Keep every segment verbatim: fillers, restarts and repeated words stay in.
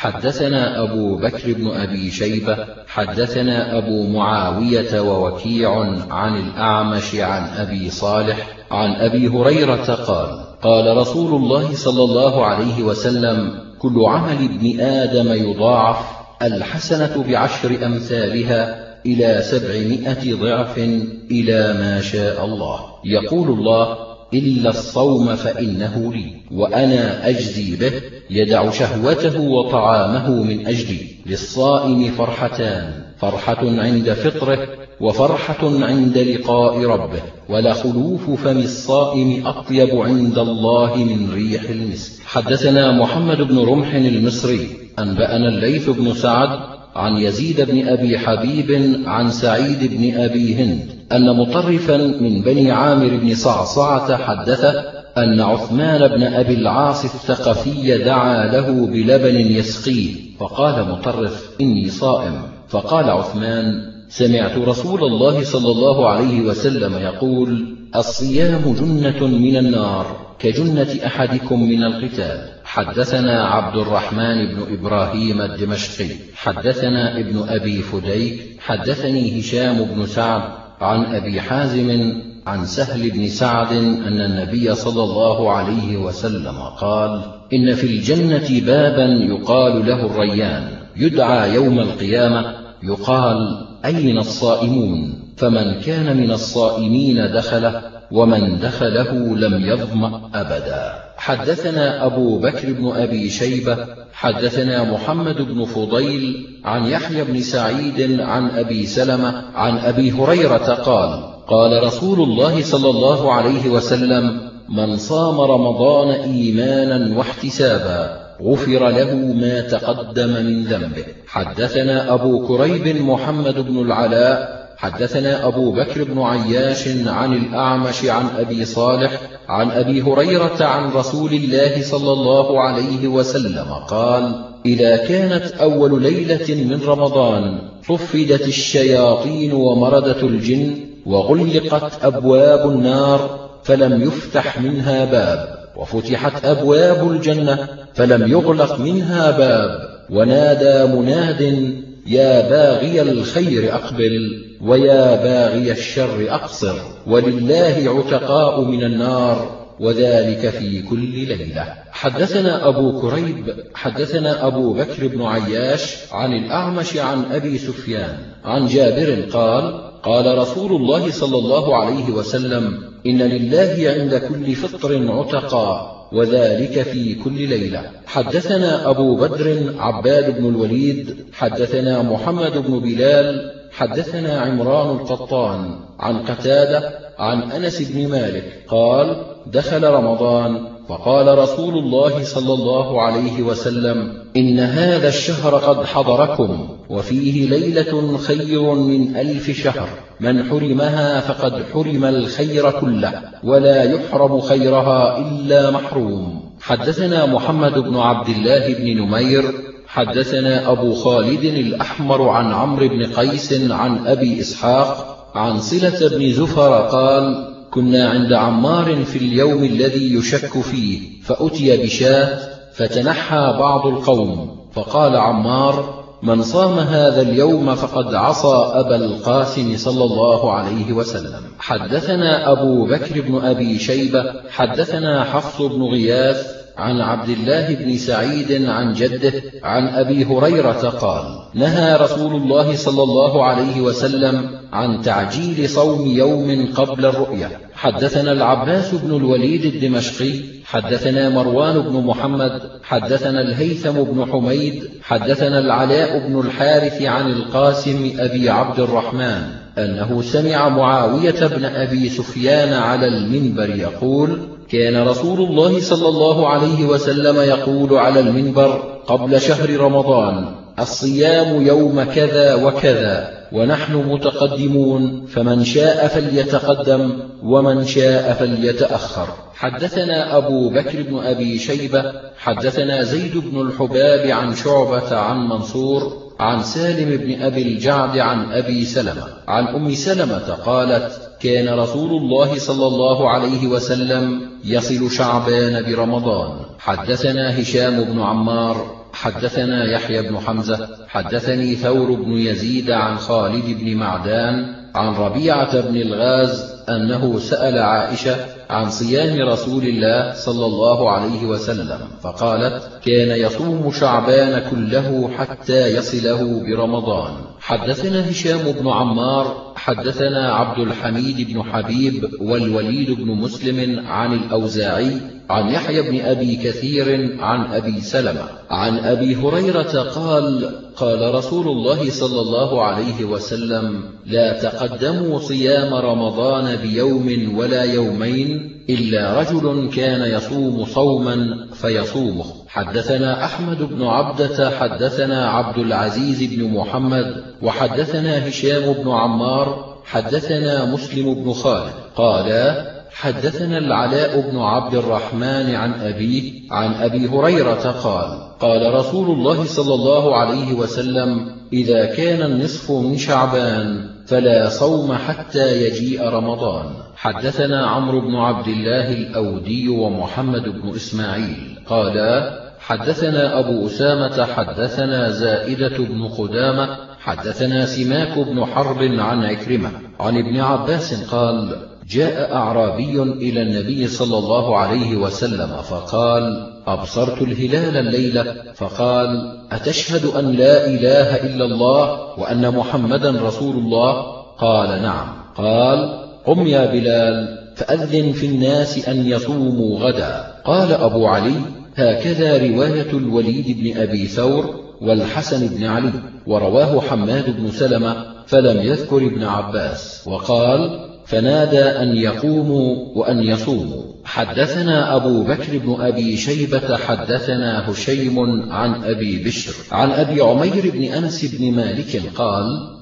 حدثنا أبو بكر بن أبي شيبة حدثنا أبو معاوية ووكيع عن الأعمش عن أبي صالح عن أبي هريرة قال قال رسول الله صلى الله عليه وسلم كل عمل ابن آدم يضاعف الحسنة بعشر أمثالها إلى سبعمائة ضعف إلى ما شاء الله. يقول الله إلا الصوم فإنه لي وأنا أجزي به، يدع شهوته وطعامه من أجلي. للصائم فرحتان، فرحة عند فطره وفرحة عند لقاء ربه، ولخلوف فم الصائم أطيب عند الله من ريح المسك. حدثنا محمد بن رمح المصري أنبأنا الليث بن سعد عن يزيد بن أبي حبيب عن سعيد بن أبي هند أن مطرفا من بني عامر بن صعصعة حدثه أن عثمان بن أبي العاص الثقفي دعا له بلبن يسقيه، فقال مطرف إني صائم، فقال عثمان سمعت رسول الله صلى الله عليه وسلم يقول الصيام جنة من النار كجنة أحدكم من القتال. حدثنا عبد الرحمن بن إبراهيم الدمشقي حدثنا ابن أبي فديك حدثني هشام بن سعد عن أبي حازم عن سهل بن سعد أن النبي صلى الله عليه وسلم قال إن في الجنة بابا يقال له الريان، يدعى يوم القيامة يقال أين الصائمون؟ فمن كان من الصائمين دخله، ومن دخله لم يظمأ أبدا. حدثنا أبو بكر بن أبي شيبة حدثنا محمد بن فضيل عن يحيى بن سعيد عن أبي سلمة عن أبي هريرة قال قال رسول الله صلى الله عليه وسلم من صام رمضان إيمانا واحتسابا غفر له ما تقدم من ذنبه. حدثنا أبو كريب محمد بن العلاء حدثنا أبو بكر بن عياش عن الأعمش عن أبي صالح عن أبي هريرة عن رسول الله صلى الله عليه وسلم قال إذا كانت أول ليلة من رمضان صفدت الشياطين ومردة الجن وغلقت أبواب النار فلم يفتح منها باب، وفتحت أبواب الجنة فلم يغلق منها باب، ونادى مناد يا باغي الخير أقبل ويا باغي الشر أقصر، ولله عتقاء من النار وذلك في كل ليلة. حدثنا أبو كريب حدثنا أبو بكر بن عياش عن الأعمش عن أبي سفيان عن جابر قال قال رسول الله صلى الله عليه وسلم إن لله عند كل فطر عتقاء وذلك في كل ليلة. حدثنا أبو بدر عباد بن الوليد حدثنا محمد بن بلال حدثنا عمران القطان عن قتادة عن أنس بن مالك قال دخل رمضان فقال رسول الله صلى الله عليه وسلم إن هذا الشهر قد حضركم وفيه ليلة خير من ألف شهر، من حرمها فقد حرم الخير كله ولا يحرم خيرها إلا محروم. حدثنا محمد بن عبد الله بن نمير حدثنا أبو خالد الأحمر عن عمرو بن قيس عن أبي إسحاق عن صلة بن زفر قال كنا عند عمار في اليوم الذي يشك فيه فأتي بشاة فتنحى بعض القوم فقال عمار من صام هذا اليوم فقد عصى أبا القاسم صلى الله عليه وسلم. حدثنا أبو بكر بن أبي شيبة حدثنا حفص بن غياث عن عبد الله بن سعيد عن جده عن أبي هريرة قال نهى رسول الله صلى الله عليه وسلم عن تعجيل صوم يوم قبل الرؤية. حدثنا العباس بن الوليد الدمشقي حدثنا مروان بن محمد حدثنا الهيثم بن حميد حدثنا العلاء بن الحارث عن القاسم أبي عبد الرحمن أنه سمع معاوية بن أبي سفيان على المنبر يقول كان رسول الله صلى الله عليه وسلم يقول على المنبر قبل شهر رمضان الصيام يوم كذا وكذا ونحن متقدمون فمن شاء فليتقدم ومن شاء فليتأخر. حدثنا أبو بكر بن أبي شيبة حدثنا زيد بن الحباب عن شعبة عن منصور عن سالم بن أبي الجعد عن أبي سلمة عن أم سلمة قالت كان رسول الله صلى الله عليه وسلم يصل شعبان برمضان. حدثنا هشام بن عمار حدثنا يحيى بن حمزة حدثني ثور بن يزيد عن خالد بن معدان عن ربيعة بن الغاز أنه سأل عائشة عن صيام رسول الله صلى الله عليه وسلم فقالت: كان يصوم شعبان كله حتى يصله برمضان. حدثنا هشام بن عمار حدثنا عبد الحميد بن حبيب والوليد بن مسلم عن الأوزاعي عن يحيى بن أبي كثير عن أبي سلمة عن أبي هريرة قال: قال رسول الله صلى الله عليه وسلم: لا تقدموا صيام رمضان بيوم ولا يومين إلا رجل كان يصوم صوما فيصومه. حدثنا أحمد بن عبدة حدثنا عبد العزيز بن محمد وحدثنا هشام بن عمار حدثنا مسلم بن خالد قال: حدثنا العلاء بن عبد الرحمن عن أبيه عن أبي هريرة قال: قال رسول الله صلى الله عليه وسلم: إذا كان النصف من شعبان فلا صوم حتى يجيء رمضان. حدثنا عمرو بن عبد الله الأودي ومحمد بن إسماعيل قالا: حدثنا أبو أسامة حدثنا زائدة بن قدامة حدثنا سماك بن حرب عن عكرمة عن ابن عباس قال: جاء أعرابي إلى النبي صلى الله عليه وسلم فقال: أبصرت الهلال الليلة، فقال: أتشهد أن لا إله إلا الله وأن محمدا رسول الله؟ قال: نعم. قال: قم يا بلال فأذن في الناس أن يصوموا غدا. قال أبو علي: هكذا رواية الوليد بن أبي ثور والحسن بن علي، ورواه حماد بن سلمة فلم يذكر ابن عباس، وقال: فنادى أن يقوموا وأن يصوموا. حدثنا أبو بكر بن أبي شيبة حدثنا هشيم عن أبي بشر عن أبي عمير بن أنس بن مالك قال: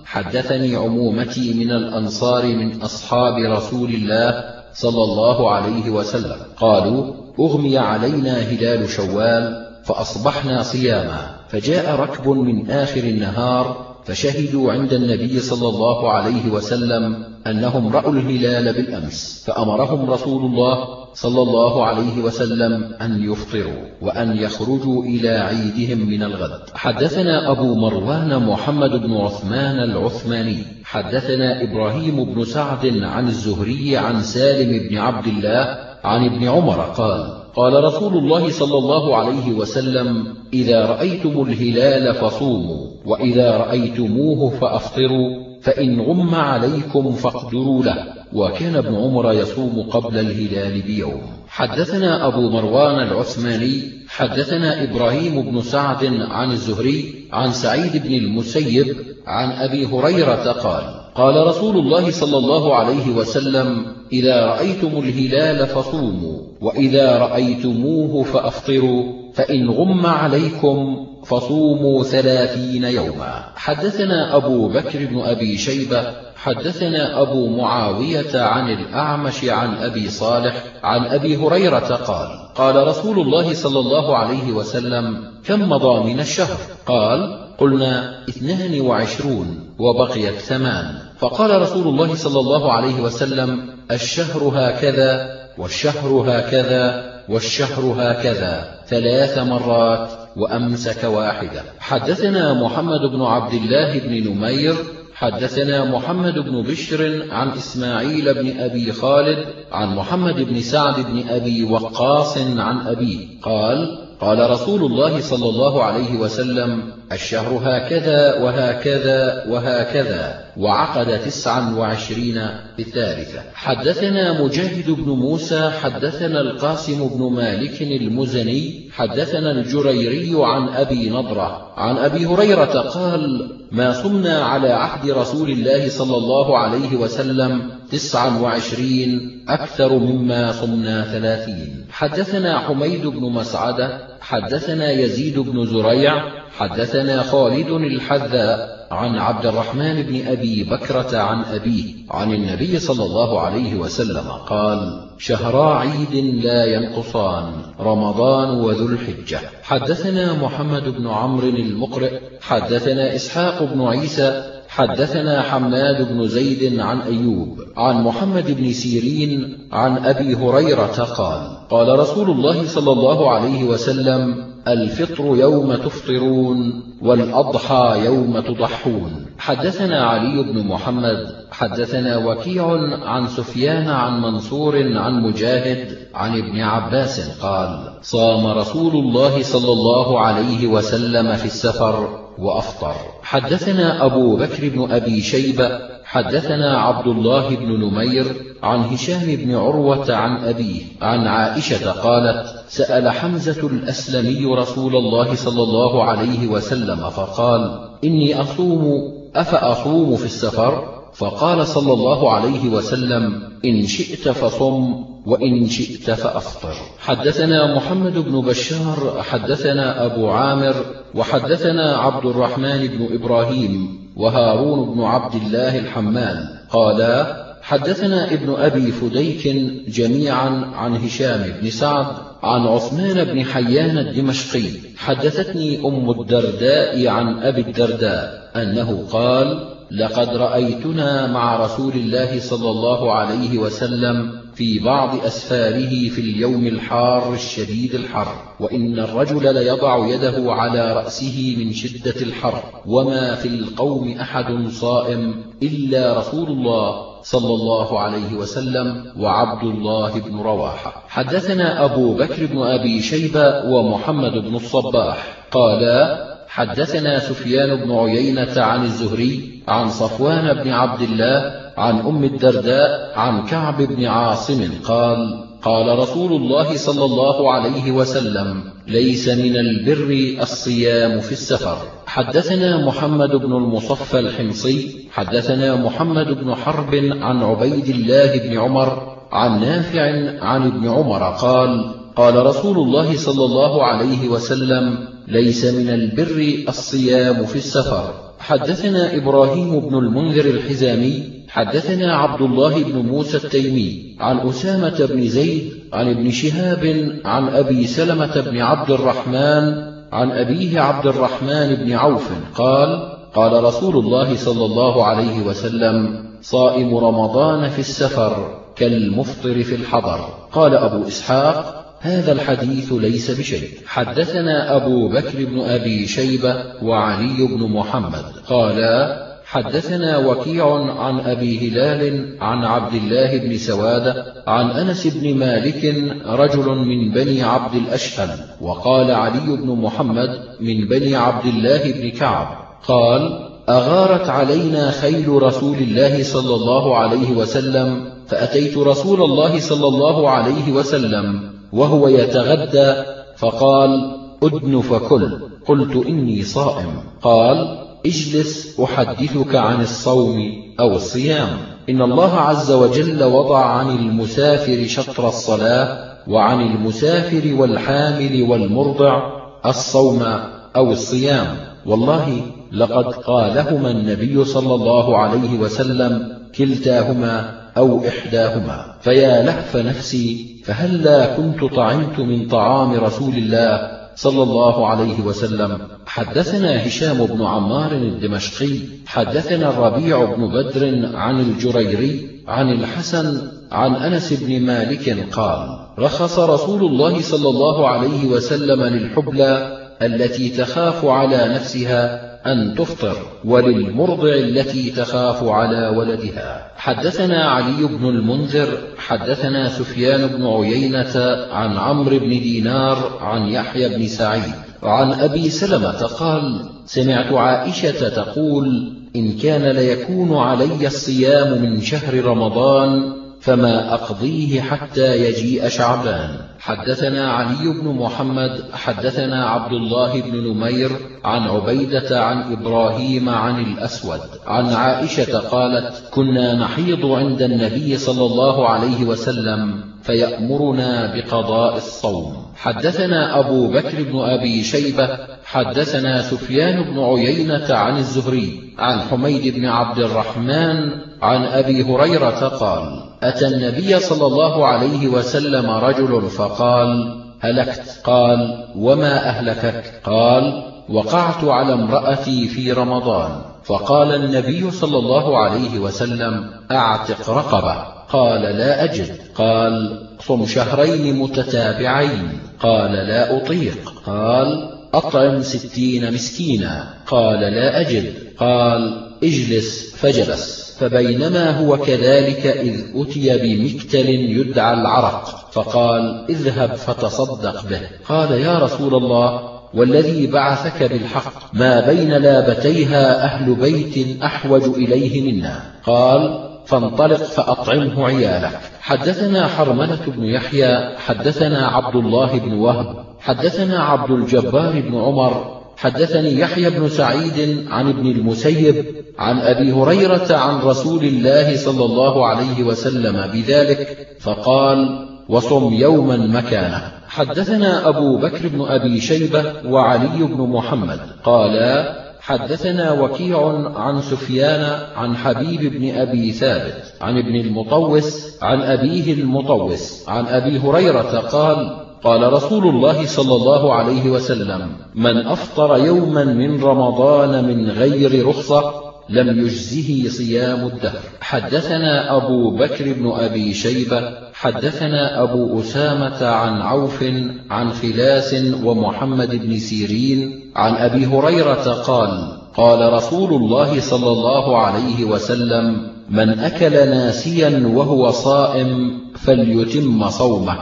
حدثني عمومتي من الأنصار من أصحاب رسول الله صلى الله عليه وسلم قالوا: أغمي علينا هلال شوال فأصبحنا صياما، فجاء ركب من آخر النهار فشهدوا عند النبي صلى الله عليه وسلم أنهم رأوا الهلال بالأمس، فأمرهم رسول الله صلى الله عليه وسلم أن يفطروا وأن يخرجوا إلى عيدهم من الغد. حدثنا أبو مروان محمد بن عثمان العثماني حدثنا إبراهيم بن سعد عن الزهري عن سالم بن عبد الله عن ابن عمر قال: قال رسول الله صلى الله عليه وسلم: إذا رأيتم الهلال فصوموا، وإذا رأيتموه فأفطروا، فإن غم عليكم فاقدروا له. وكان ابن عمر يصوم قبل الهلال بيوم. حدثنا أبو مروان العثماني حدثنا إبراهيم بن سعد عن الزهري عن سعيد بن المسيب عن أبي هريرة قال: قال رسول الله صلى الله عليه وسلم: إذا رأيتم الهلال فصوموا، وإذا رأيتموه فأفطروا، فإن غم عليكم فصوموا ثلاثين يوما. حدثنا أبو بكر بن أبي شيبة حدثنا أبو معاوية عن الأعمش عن أبي صالح عن أبي هريرة قال: قال رسول الله صلى الله عليه وسلم: كم مضى من الشهر؟ قال: قلنا اثنان وعشرون وبقيت ثمان. فقال رسول الله صلى الله عليه وسلم: الشهر هكذا والشهر هكذا والشهر هكذا ثلاث مرات، وأمسك واحدة. حدثنا محمد بن عبد الله بن نمير حدثنا محمد بن بشر عن إسماعيل بن أبي خالد عن محمد بن سعد بن أبي وقاص عن أبيه قال: قال رسول الله صلى الله عليه وسلم: الشهر هكذا وهكذا وهكذا، وعقد تسعا وعشرين الثالثة. حدثنا مجاهد بن موسى حدثنا القاسم بن مالك المزني حدثنا الجريري عن أبي نضرة عن أبي هريرة قال: ما صمنا على عهد رسول الله صلى الله عليه وسلم تسعا وعشرين أكثر مما صمنا ثلاثين. حدثنا حميد بن مسعدة حدثنا يزيد بن زريع حدثنا خالد الحذاء عن عبد الرحمن بن أبي بكرة عن أبيه عن النبي صلى الله عليه وسلم قال: شهرا عيد لا ينقصان، رمضان وذو الحجة. حدثنا محمد بن عمرو المقرئ حدثنا إسحاق بن عيسى حدثنا حماد بن زيد عن أيوب عن محمد بن سيرين عن أبي هريرة قال: قال رسول الله صلى الله عليه وسلم: الفطر يوم تفطرون والأضحى يوم تضحون. حدثنا علي بن محمد حدثنا وكيع عن سفيان عن منصور عن مجاهد عن ابن عباس قال: صام رسول الله صلى الله عليه وسلم في السفر وأفطر. حدثنا أبو بكر بن أبي شيبة حدثنا عبد الله بن نمير عن هشام بن عروة عن أبيه عن عائشة قالت: سأل حمزة الأسلمي رسول الله صلى الله عليه وسلم فقال: إني أصوم أفأصوم في السفر؟ فقال صلى الله عليه وسلم: إن شئت فصم وإن شئت فأفطر. حدثنا محمد بن بشار حدثنا أبو عامر وحدثنا عبد الرحمن بن إبراهيم وهارون بن عبد الله الحمال قالا: حدثنا ابن أبي فديك جميعا عن هشام بن سعد عن عثمان بن حيان الدمشقي. حدثتني أم الدرداء عن أبي الدرداء أنه قال: لقد رأيتنا مع رسول الله صلى الله عليه وسلم في بعض أسفاره في اليوم الحار الشديد الحر، وإن الرجل ليضع يده على رأسه من شدة الحر، وما في القوم أحد صائم إلا رسول الله صلى الله عليه وسلم وعبد الله بن رواحة. حدثنا أبو بكر بن أبي شيبة ومحمد بن الصباح قالا: حدثنا سفيان بن عيينة عن الزهري عن صفوان بن عبد الله عن أم الدرداء عن كعب بن عاصم قال: قال رسول الله صلى الله عليه وسلم: ليس من البر الصيام في السفر. حدثنا محمد بن المصفى الحمصي حدثنا محمد بن حرب عن عبيد الله بن عمر عن نافع عن ابن عمر قال: قال رسول الله صلى الله عليه وسلم: ليس من البر الصيام في السفر. حدثنا إبراهيم بن المنذر الحزامي حدثنا عبد الله بن موسى التيمي عن أسامة بن زيد عن ابن شهاب عن أبي سلمة بن عبد الرحمن عن أبيه عبد الرحمن بن عوف قال: قال رسول الله صلى الله عليه وسلم: صائم رمضان في السفر كالمفطر في الحضر. قال أبو إسحاق: هذا الحديث ليس بشيء. حدثنا أبو بكر بن أبي شيبة وعلي بن محمد قالا: حدثنا وكيع عن أبي هلال عن عبد الله بن سوادة عن أنس بن مالك رجل من بني عبد الأشهل، وقال علي بن محمد من بني عبد الله بن كعب قال: أغارت علينا خيل رسول الله صلى الله عليه وسلم، فأتيت رسول الله صلى الله عليه وسلم وهو يتغدى فقال: أدن فكل. قلت: إني صائم. قال: اجلس أحدثك عن الصوم أو الصيام. إن الله عز وجل وضع عن المسافر شطر الصلاة، وعن المسافر والحامل والمرضع الصوم أو الصيام. والله لقد قالهما النبي صلى الله عليه وسلم كلتاهما أو إحداهما. فيا لهف نفسي، فهلا كنت طعمت من طعام رسول الله صلى الله عليه وسلم. حدثنا هشام بن عمار الدمشقي حدثنا الربيع بن بدر عن الجريري عن الحسن عن أنس بن مالك قال: رخص رسول الله صلى الله عليه وسلم للحبلى التي تخاف على نفسها أن تفطر، وللمرضع التي تخاف على ولدها. حدثنا علي بن المنذر حدثنا سفيان بن عيينة عن عمرو بن دينار عن يحيى بن سعيد عن أبي سلمة قال: سمعت عائشة تقول: إن كان ليكون علي الصيام من شهر رمضان فما أقضيه حتى يجيء شعبان. حدثنا علي بن محمد حدثنا عبد الله بن نمير عن عبيدة عن إبراهيم عن الأسود عن عائشة قالت: كنا نحيض عند النبي صلى الله عليه وسلم فيأمرنا بقضاء الصوم. حدثنا أبو بكر بن أبي شيبة حدثنا سفيان بن عيينة عن الزهري عن حميد بن عبد الرحمن عن أبي هريرة قال: أتى النبي صلى الله عليه وسلم رجل فقال: هلكت. قال: وما أهلكك؟ قال: وقعت على امرأتي في رمضان. فقال النبي صلى الله عليه وسلم: أعتق رقبة. قال: لا أجد. قال: صم شهرين متتابعين. قال لا أطيق. قال أطعم ستين مسكينا. قال لا أجد. قال اجلس. فجلس. فبينما هو كذلك إذ أتي بمكتل يدعى العرق، فقال اذهب فتصدق به. قال يا رسول الله والذي بعثك بالحق ما بين لابتيها أهل بيت أحوج إليه منا. قال فانطلق فأطعمه عيالك. حدثنا حرملة بن يحيى حدثنا عبد الله بن وهب حدثنا عبد الجبار بن عمر حدثني يحيى بن سعيد عن ابن المسيب عن أبي هريرة عن رسول الله صلى الله عليه وسلم بذلك، فقال وصم يوما مكانه. حدثنا أبو بكر بن أبي شيبة وعلي بن محمد قالا حدثنا وكيع عن سفيان عن حبيب بن أبي ثابت عن ابن المطوس عن أبيه المطوس عن أبي هريرة قال قال رسول الله صلى الله عليه وسلم من أفطر يوما من رمضان من غير رخصة لم يجزه صيام الدهر. حدثنا أبو بكر بن أبي شيبة حدثنا أبو أسامة عن عوف عن خلاس ومحمد بن سيرين عن أبي هريرة قال قال رسول الله صلى الله عليه وسلم من أكل ناسيا وهو صائم فليتم صومه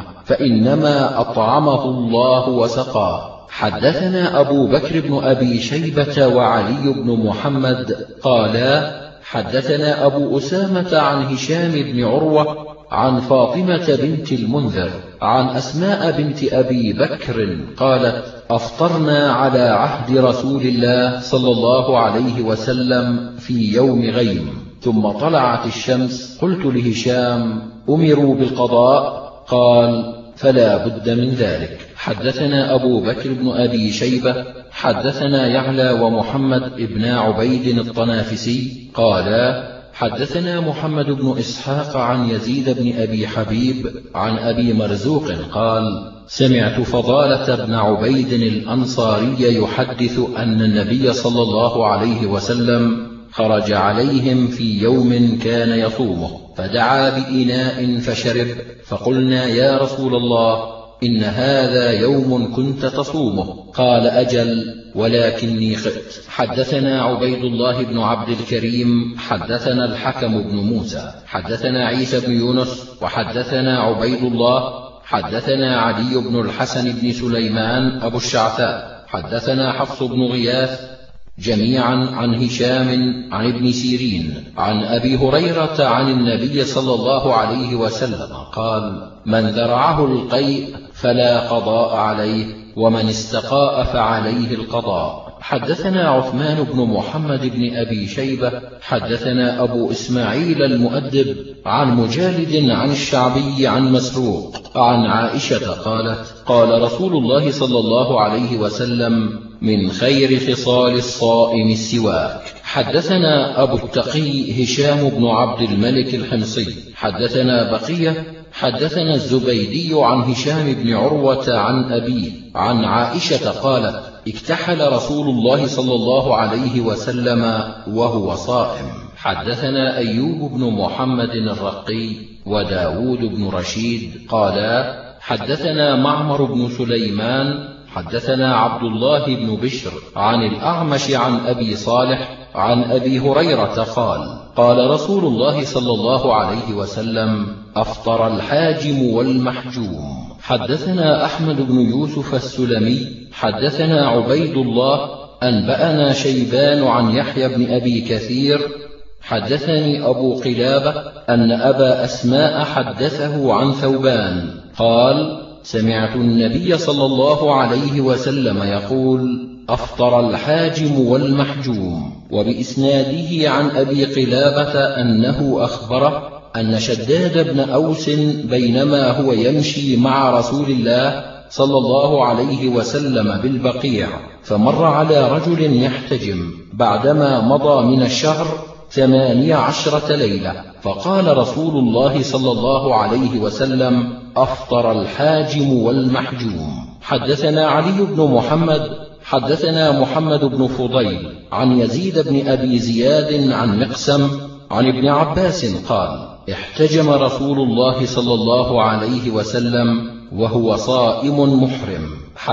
فإنما أطعمه الله وسقاه. حدثنا أبو بكر بن أبي شيبة وعلي بن محمد قالا حدثنا أبو أسامة عن هشام بن عروة عن فاطمة بنت المنذر عن أسماء بنت أبي بكر قالت أفطرنا على عهد رسول الله صلى الله عليه وسلم في يوم غيم ثم طلعت الشمس. قلت لهشام أمروا بالقضاء؟ قال فلا بد من ذلك. حدثنا أبو بكر بن أبي شيبة حدثنا يعلى ومحمد ابن عبيد الطنافسي قالا حدثنا محمد بن إسحاق عن يزيد بن أبي حبيب عن أبي مرزوق قال سمعت فضالة بن عبيد الأنصاري يحدث أن النبي صلى الله عليه وسلم خرج عليهم في يوم كان يصومه فدعا بإناء فشرب، فقلنا يا رسول الله إن هذا يوم كنت تصومه. قال أجل ولكني خئت. حدثنا عبيد الله بن عبد الكريم حدثنا الحكم بن موسى حدثنا عيسى بن يونس وحدثنا عبيد الله حدثنا علي بن الحسن بن سليمان أبو الشعثاء حدثنا حفص بن غياث جميعا عن هشام عن ابن سيرين عن أبي هريرة عن النبي صلى الله عليه وسلم قال من ذرعه القيء فلا قضاء عليه ومن استقاء فعليه القضاء. حدثنا عثمان بن محمد بن أبي شيبة حدثنا أبو إسماعيل المؤدب عن مجالد عن الشعبي عن مسروق عن عائشة قالت قال رسول الله صلى الله عليه وسلم من خير خصال الصائم السواك. حدثنا أبو التقي هشام بن عبد الملك الحمصي حدثنا بقية حدثنا الزبيدي عن هشام بن عروة عن أبيه عن عائشة قالت اكتحل رسول الله صلى الله عليه وسلم وهو صائم. حدثنا أيوب بن محمد الرقي وداود بن رشيد قالا حدثنا معمر بن سليمان حدثنا عبد الله بن بشر عن الأعمش عن أبي صالح عن أبي هريرة قال قال رسول الله صلى الله عليه وسلم أفطر الحاجم والمحجوم. حدثنا أحمد بن يوسف السلمي حدثنا عبيد الله أنبأنا شيبان عن يحيى بن أبي كثير حدثني أبو قلابة أن أبا أسماء حدثه عن ثوبان قال سمعت النبي صلى الله عليه وسلم يقول أفطر الحاجم والمحجوم. وبإسناده عن أبي قلابة أنه أخبره أن شداد بن أوس بينما هو يمشي مع رسول الله صلى الله عليه وسلم بالبقيع فمر على رجل يحتجم بعدما مضى من الشهر ثمانية عشرة ليلة، فقال رسول الله صلى الله عليه وسلم أفطر الحاجم والمحجوم. حدثنا علي بن محمد حدثنا محمد بن فضيل عن يزيد بن أبي زياد عن مقسم عن ابن عباس قال احتجم رسول الله صلى الله عليه وسلم وهو صائم محرم.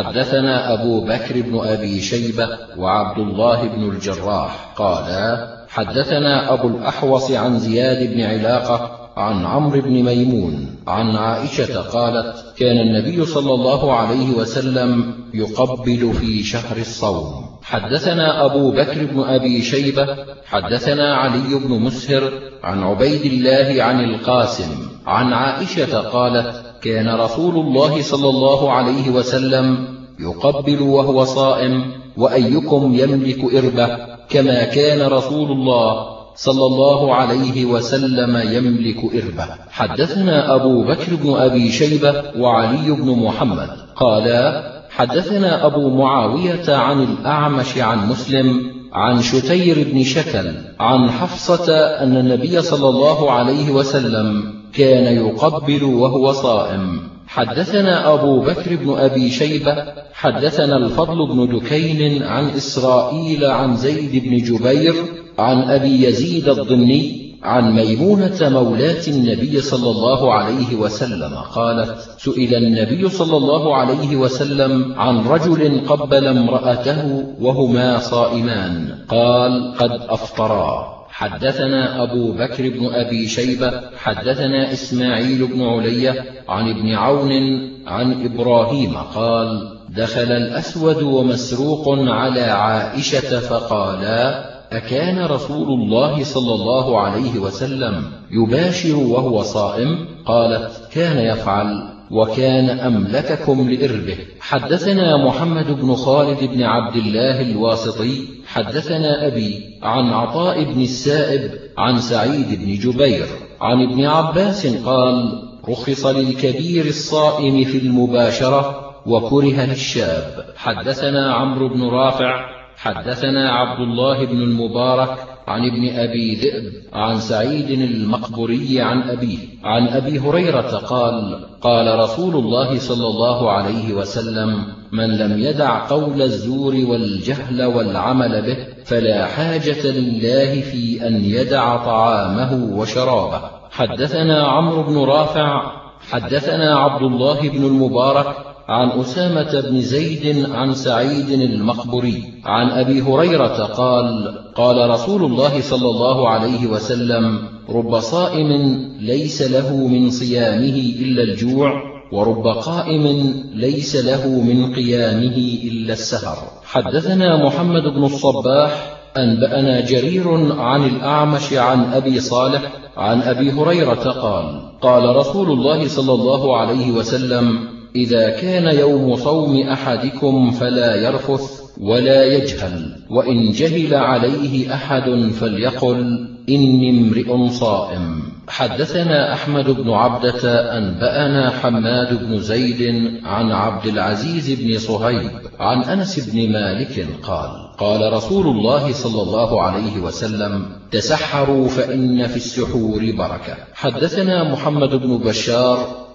حدثنا أبو بكر بن أبي شيبة وعبد الله بن الجراح قالا حدثنا أبو الأحوص عن زياد بن علاقة عن عمرو بن ميمون عن عائشة قالت كان النبي صلى الله عليه وسلم يقبل في شهر الصوم. حدثنا أبو بكر بن أبي شيبة حدثنا علي بن مسهر عن عبيد الله عن القاسم عن عائشة قالت كان رسول الله صلى الله عليه وسلم يقبل وهو صائم وأيكم يملك إربة كما كان رسول الله صلى الله عليه وسلم يملك إربة. حدثنا أبو بكر بن أبي شيبة وعلي بن محمد قالا حدثنا أبو معاوية عن الأعمش عن مسلم عن شتير بن شكل عن حفصة أن النبي صلى الله عليه وسلم كان يقبل وهو صائم. حدثنا أبو بكر بن أبي شيبة حدثنا الفضل بن دكين عن إسرائيل عن زيد بن جبير عن أبي يزيد الضمني عن ميمونة مولاة النبي صلى الله عليه وسلم قالت سئل النبي صلى الله عليه وسلم عن رجل قبل امرأته وهما صائمان قال قد أفطرا. حدثنا أبو بكر بن أبي شيبة حدثنا إسماعيل بن علية عن ابن عون عن إبراهيم قال دخل الأسود ومسروق على عائشة فقالا أكان رسول الله صلى الله عليه وسلم يباشر وهو صائم؟ قالت كان يفعل وكان أملككم لإربه. حدثنا محمد بن خالد بن عبد الله الواسطي حدثنا أبي عن عطاء بن السائب عن سعيد بن جبير عن ابن عباس قال رخص للكبير الصائم في المباشرة وكره للشاب. حدثنا عمرو بن رافع حدثنا عبد الله بن المبارك عن ابن أبي ذئب عن سعيد المقبري عن أبيه عن أبي هريرة قال قال رسول الله صلى الله عليه وسلم من لم يدع قول الزور والجهل والعمل به فلا حاجة لله في أن يدع طعامه وشرابه. حدثنا عمرو بن رافع حدثنا عبد الله بن المبارك عن أسامة بن زيد عن سعيد المقبري عن أبي هريرة قال قال رسول الله صلى الله عليه وسلم رب صائم ليس له من صيامه إلا الجوع ورب قائم ليس له من قيامه إلا السهر. حدثنا محمد بن الصباح أنبأنا جرير عن الأعمش عن أبي صالح عن أبي هريرة قال قال رسول الله صلى الله عليه وسلم إذا كان يوم صوم أحدكم فلا يرفث ولا يجهل وإن جهل عليه أحد فليقل إني امرئ صائم. حدثنا أحمد بن عبدة أنبأنا حماد بن زيد عن عبد العزيز بن صهيب عن أنس بن مالك قال قال رسول الله صلى الله عليه وسلم تسحروا فإن في السحور بركة. حدثنا محمد بن بشار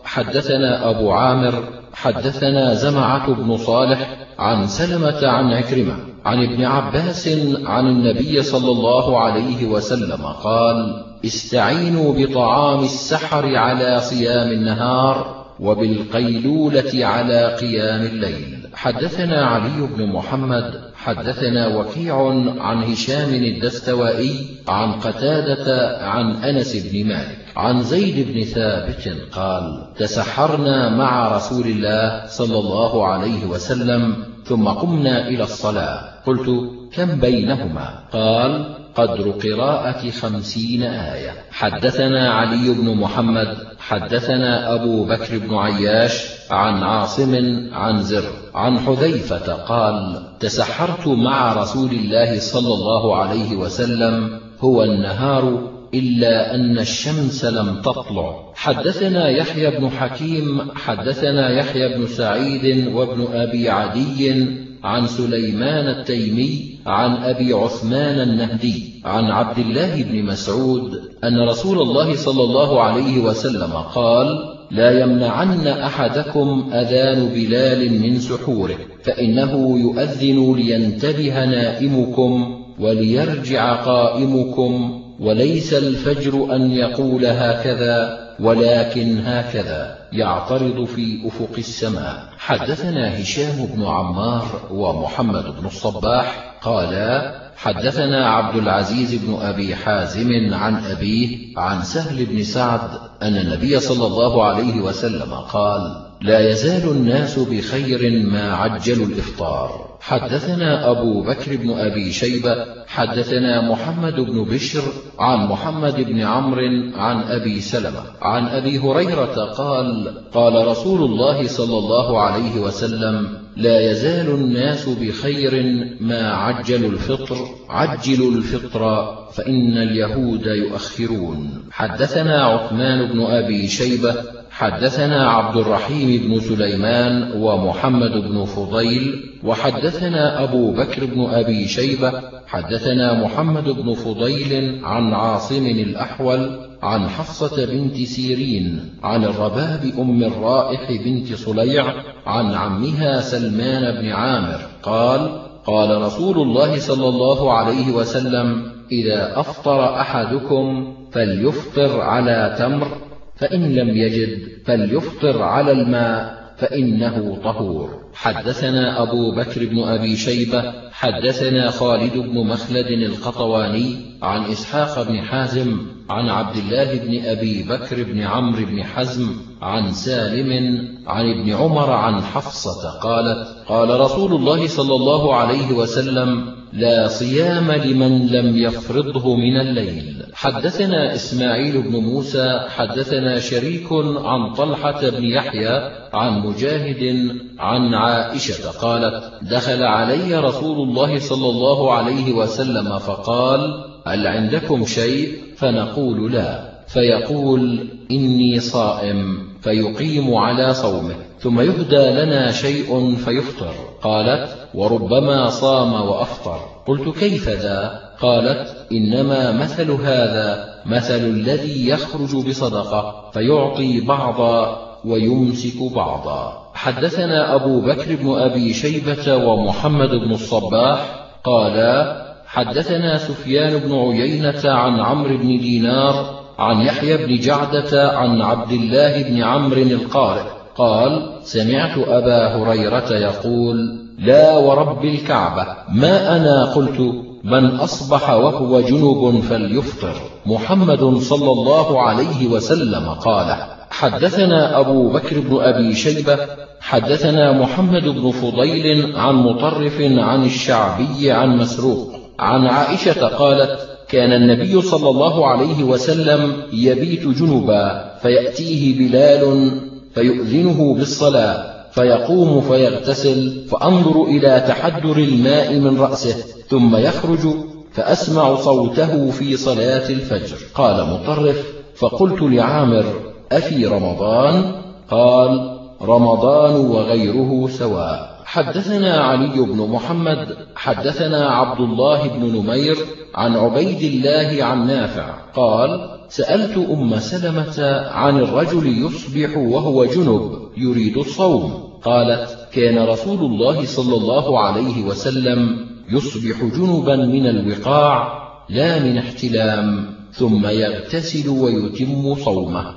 حدثنا أبو عامر حدثنا زمعة بن صالح عن سلمة عن عكرمة عن ابن عباس عن النبي صلى الله عليه وسلم قال استعينوا بطعام السحر على صيام النهار وبالقيلولة على قيام الليل. حدثنا علي بن محمد حدثنا وكيع عن هشام الدستوائي عن قتادة عن أنس بن مالك عن زيد بن ثابت قال تسحرنا مع رسول الله صلى الله عليه وسلم ثم قمنا إلى الصلاة قلت كم بينهما؟ قال قدر قراءة خمسين آية. حدثنا علي بن محمد حدثنا أبو بكر بن عياش عن عاصم عن زر عن حذيفة قال تسحرت مع رسول الله صلى الله عليه وسلم هو النهار إلا أن الشمس لم تطلع. حدثنا يحيى بن حكيم حدثنا يحيى بن سعيد وابن أبي عدي عن سليمان التيمي عن أبي عثمان النهدي عن عبد الله بن مسعود أن رسول الله صلى الله عليه وسلم قال لا يمنعن أحدكم أذان بلال من سحوره فإنه يؤذن لينتبه نائمكم وليرجع قائمكم وليس الفجر أن يقول هكذا ولكن هكذا، يعترض في أفق السماء. حدثنا هشام بن عمار ومحمد بن الصباح قالا حدثنا عبد العزيز بن أبي حازم عن أبيه عن سهل بن سعد أن النبي صلى الله عليه وسلم قال: لا يزال الناس بخير ما عجلوا الإفطار. حدثنا أبو بكر بن أبي شيبة حدثنا محمد بن بشر عن محمد بن عمرو عن أبي سلمة عن أبي هريرة قال: قال رسول الله صلى الله عليه وسلم: لا يزال الناس بخير ما عجلوا الفطر، عجلوا الفطر فإن اليهود يؤخرون. حدثنا عثمان بن أبي شيبة حدثنا عبد الرحيم بن سليمان ومحمد بن فضيل وحدثنا أبو بكر بن أبي شيبة حدثنا محمد بن فضيل عن عاصم الأحول عن حفصة بنت سيرين عن الرباب أم الرائح بنت صليع عن عمها سلمان بن عامر قال: قال رسول الله صلى الله عليه وسلم: إذا أفطر أحدكم فليفطر على تمر، فإن لم يجد فليفطر على الماء فإنه طهور. حدثنا أبو بكر بن أبي شيبة حدثنا خالد بن مخلد القطواني عن إسحاق بن حازم عن عبد الله بن أبي بكر بن عمرو بن حزم عن سالم عن ابن عمر عن حفصة قالت: قال رسول الله صلى الله عليه وسلم: لا صيام لمن لم يفرضه من الليل. حدثنا إسماعيل بن موسى حدثنا شريك عن طلحة بن يحيى عن مجاهد عن عائشة قالت: دخل علي رسول الله صلى الله عليه وسلم فقال: هل عندكم شيء؟ فنقول: لا. فيقول: إني صائم، فيقيم على صومه، ثم يهدى لنا شيء فيفطر. قالت: وربما صام وأفطر. قلت: كيف ذا؟ قالت: إنما مثل هذا مثل الذي يخرج بصدقة فيعطي بعضا ويمسك بعضا. حدثنا أبو بكر بن أبي شيبة ومحمد بن الصباح قالا حدثنا سفيان بن عيينة عن عمرو بن دينار عن يحيى بن جعدة عن عبد الله بن عمرو القارئ قال: سمعت أبا هريرة يقول: لا ورب الكعبة ما أنا قلت من أصبح وهو جنب فليفطر. محمد صلى الله عليه وسلم قال. حدثنا أبو بكر بن أبي شيبة حدثنا محمد بن فضيل عن مطرف عن الشعبي عن مسروق عن عائشة قالت: كان النبي صلى الله عليه وسلم يبيت جنبا فيأتيه بلال فيؤذنه بالصلاة فيقوم فيغتسل فأنظر إلى تحدر الماء من رأسه ثم يخرج فأسمع صوته في صلاة الفجر. قال مطرف: فقلت لعامر: أفي رمضان؟ قال: رمضان وغيره سواء. حدثنا علي بن محمد حدثنا عبد الله بن نمير عن عبيد الله عن نافع قال: سألت أم سلمة عن الرجل يصبح وهو جنب يريد الصوم، قالت: كان رسول الله صلى الله عليه وسلم يصبح جنبا من الوقاع لا من احتلام ثم يغتسل ويتم صومه.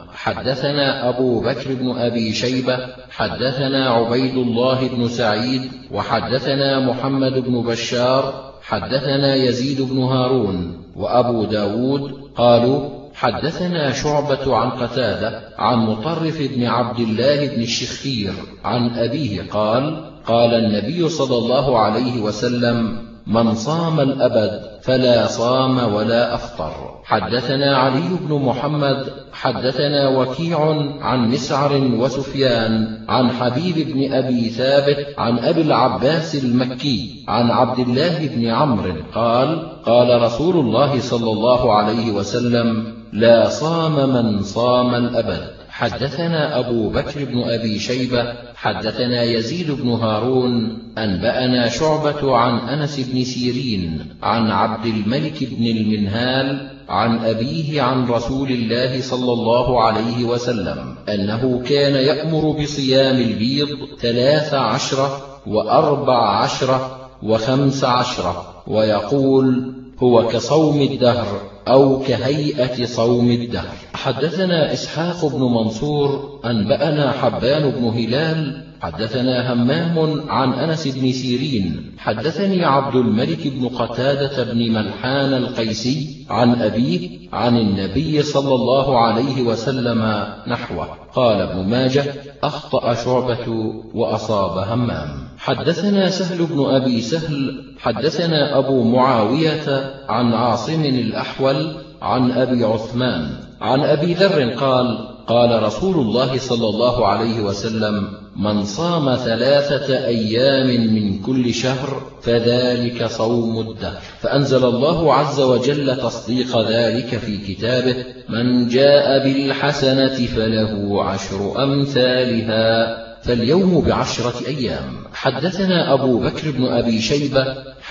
حدثنا أبو بكر بن أبي شيبة حدثنا عبيد الله بن سعيد وحدثنا محمد بن بشار حدثنا يزيد بن هارون وأبو داود قالوا: حدثنا شعبة عن قتادة عن مطرف بن عبد الله بن الشخير عن أبيه قال: قال النبي صلى الله عليه وسلم: من صام الأبد فلا صام ولا أفطر. حدثنا علي بن محمد حدثنا وكيع عن مسعر وسفيان عن حبيب بن أبي ثابت عن أبي العباس المكي عن عبد الله بن عمرو قال: قال رسول الله صلى الله عليه وسلم: لا صام من صام الأبد. حدثنا أبو بكر بن أبي شيبة حدثنا يزيد بن هارون أنبأنا شعبة عن أنس بن سيرين عن عبد الملك بن المنهال عن أبيه عن رسول الله صلى الله عليه وسلم أنه كان يأمر بصيام البيض ثلاث عشرة وأربع عشرة وخمس عشرة ويقول هو كصوم الدهر أو كهيئة صوم الدهر. حدثنا إسحاق بن منصور أنبأنا حبان بن هلال حدثنا همام عن أنس بن سيرين حدثني عبد الملك بن قتادة بن ملحان القيسي عن أبيه عن النبي صلى الله عليه وسلم نحوه. قال ابن ماجه أخطأ شعبة وأصاب همام. حدثنا سهل بن أبي سهل حدثنا أبو معاوية عن عاصم الأحول عن أبي عثمان عن أبي ذر قال قال رسول الله صلى الله عليه وسلم من صام ثلاثة أيام من كل شهر فذلك صوم الدهر. فأنزل الله عز وجل تصديق ذلك في كتابه من جاء بالحسنة فله عشر أمثالها فاليوم بعشرة أيام. حدثنا أبو بكر بن أبي شيبة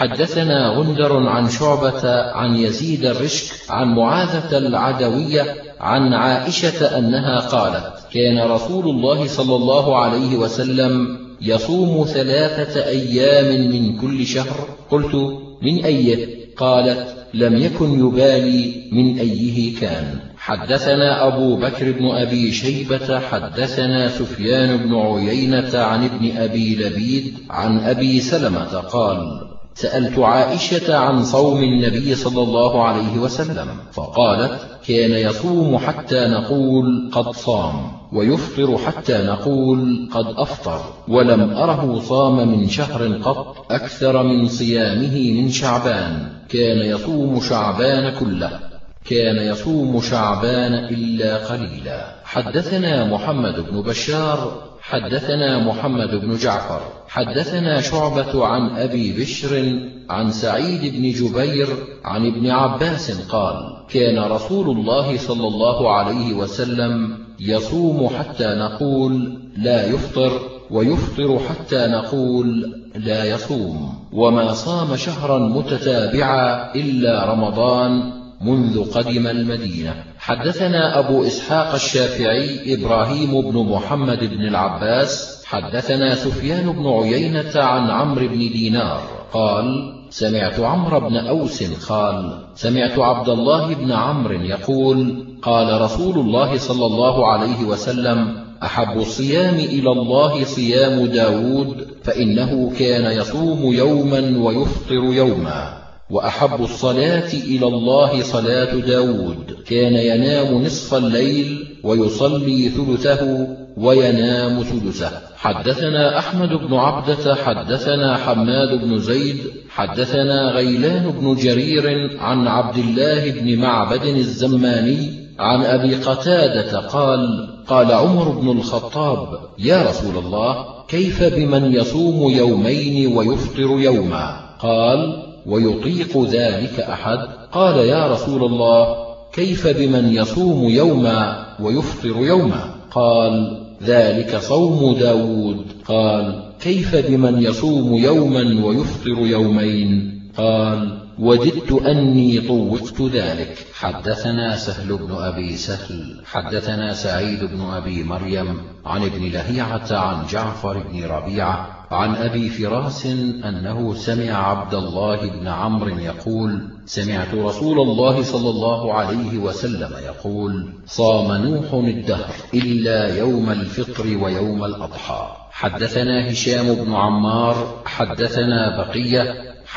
حدثنا غندر عن شعبة عن يزيد الرشك عن معاذة العدوية عن عائشة أنها قالت كان رسول الله صلى الله عليه وسلم يصوم ثلاثة أيام من كل شهر. قلت من أيه؟ قالت لم يكن يبالي من أيه كان. حدثنا أبو بكر بن أبي شيبة حدثنا سفيان بن عيينة عن ابن أبي لبيد عن أبي سلمة قال سألت عائشة عن صوم النبي صلى الله عليه وسلم فقالت كان يصوم حتى نقول قد صام ويفطر حتى نقول قد أفطر ولم أره صام من شهر قط أكثر من صيامه من شعبان كان يصوم شعبان كله كان يصوم شعبان إلا قليلا. حدثنا محمد بن بشار حدثنا محمد بن جعفر حدثنا شعبة عن أبي بشر عن سعيد بن جبير عن ابن عباس قال كان رسول الله صلى الله عليه وسلم يصوم حتى نقول لا يفطر ويفطر حتى نقول لا يصوم وما صام شهرا متتابعا إلا رمضان منذ قدم المدينة. حدثنا أبو إسحاق الشافعي إبراهيم بن محمد بن العباس حدثنا سفيان بن عيينة عن عمرو بن دينار قال سمعت عمرو بن أوس قال سمعت عبد الله بن عمرو يقول قال رسول الله صلى الله عليه وسلم أحب الصيام إلى الله صيام داود فإنه كان يصوم يوما ويفطر يوما وأحب الصلاة إلى الله صلاة داود كان ينام نصف الليل ويصلي ثلثه وينام ثلثه. حدثنا أحمد بن عبدة حدثنا حماد بن زيد حدثنا غيلان بن جرير عن عبد الله بن معبد الزماني عن أبي قتادة قال قال عمر بن الخطاب يا رسول الله كيف بمن يصوم يومين ويفطر يوما؟ قال ويطيق ذلك أحد؟ قال يا رسول الله كيف بمن يصوم يوما ويفطر يوما؟ قال ذلك صوم داود. قال كيف بمن يصوم يوما ويفطر يومين؟ قال وددت أني طوقت ذلك. حدثنا سهل بن أبي سهل حدثنا سعيد بن أبي مريم عن ابن لهيعة عن جعفر بن ربيعة عن أبي فراس أنه سمع عبد الله بن عمرو يقول سمعت رسول الله صلى الله عليه وسلم يقول صام نوح الدهر إلا يوم الفطر ويوم الأضحى. حدثنا هشام بن عمار حدثنا بقية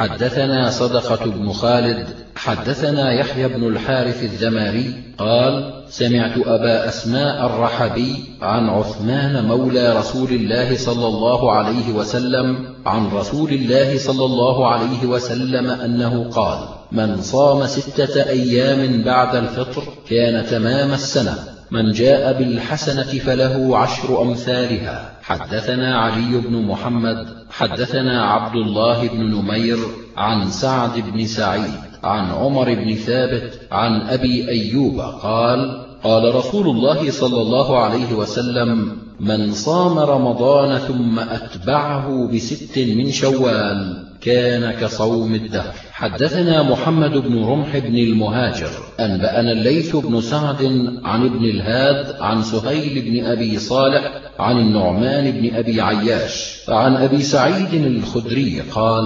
حدثنا صدقة بن خالد حدثنا يحيى بن الحارث الذماري قال سمعت أبا أسماء الرحبي عن عثمان مولى رسول الله صلى الله عليه وسلم عن رسول الله صلى الله عليه وسلم أنه قال من صام ستة أيام بعد الفطر كان تمام السنة من جاء بالحسنة فله عشر أمثالها. حدثنا علي بن محمد حدثنا عبد الله بن نمير عن سعد بن سعيد عن عمر بن ثابت عن أبي أيوب قال قال رسول الله صلى الله عليه وسلم من صام رمضان ثم أتبعه بست من شوال كان كصوم الدهر. حدثنا محمد بن رمح بن المهاجر أنبأنا الليث بن سعد عن ابن الهاد عن سهيل بن أبي صالح عن النعمان بن أبي عياش عن أبي سعيد الخدري قال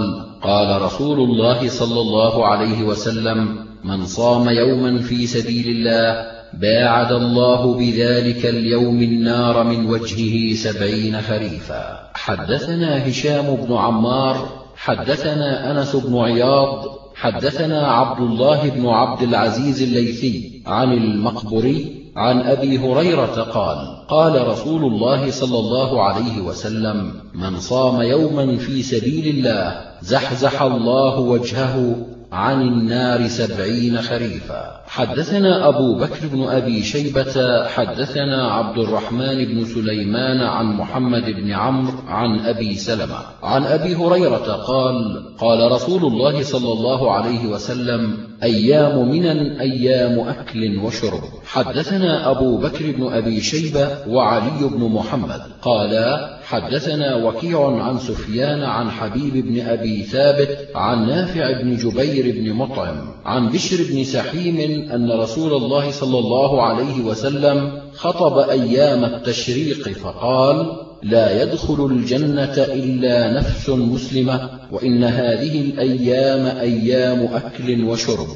قال رسول الله صلى الله عليه وسلم: من صام يوما في سبيل الله باعد الله بذلك اليوم النار من وجهه سبعين خريفا. حدثنا هشام بن عمار حدثنا أنس بن عياض حدثنا عبد الله بن عبد العزيز الليثي عن المقبري عن أبي هريرة قال: قال رسول الله صلى الله عليه وسلم: من صام يوما في سبيل الله زحزح الله وجهه عن النار سبعين خريفا. حدثنا أبو بكر بن أبي شيبة حدثنا عبد الرحمن بن سليمان عن محمد بن عمرو عن أبي سلمة عن أبي هريرة قال: قال رسول الله صلى الله عليه وسلم: أيام منى أيام أكل وشرب. حدثنا أبو بكر بن أبي شيبة وعلي بن محمد قالا: حدثنا وكيع عن سفيان عن حبيب بن أبي ثابت عن نافع بن جبير بن مطعم عن بشر بن سحيم أن رسول الله صلى الله عليه وسلم خطب أيام التشريق فقال: لا يدخل الجنة إلا نفس مسلمة، وإن هذه الأيام أيام أكل وشرب.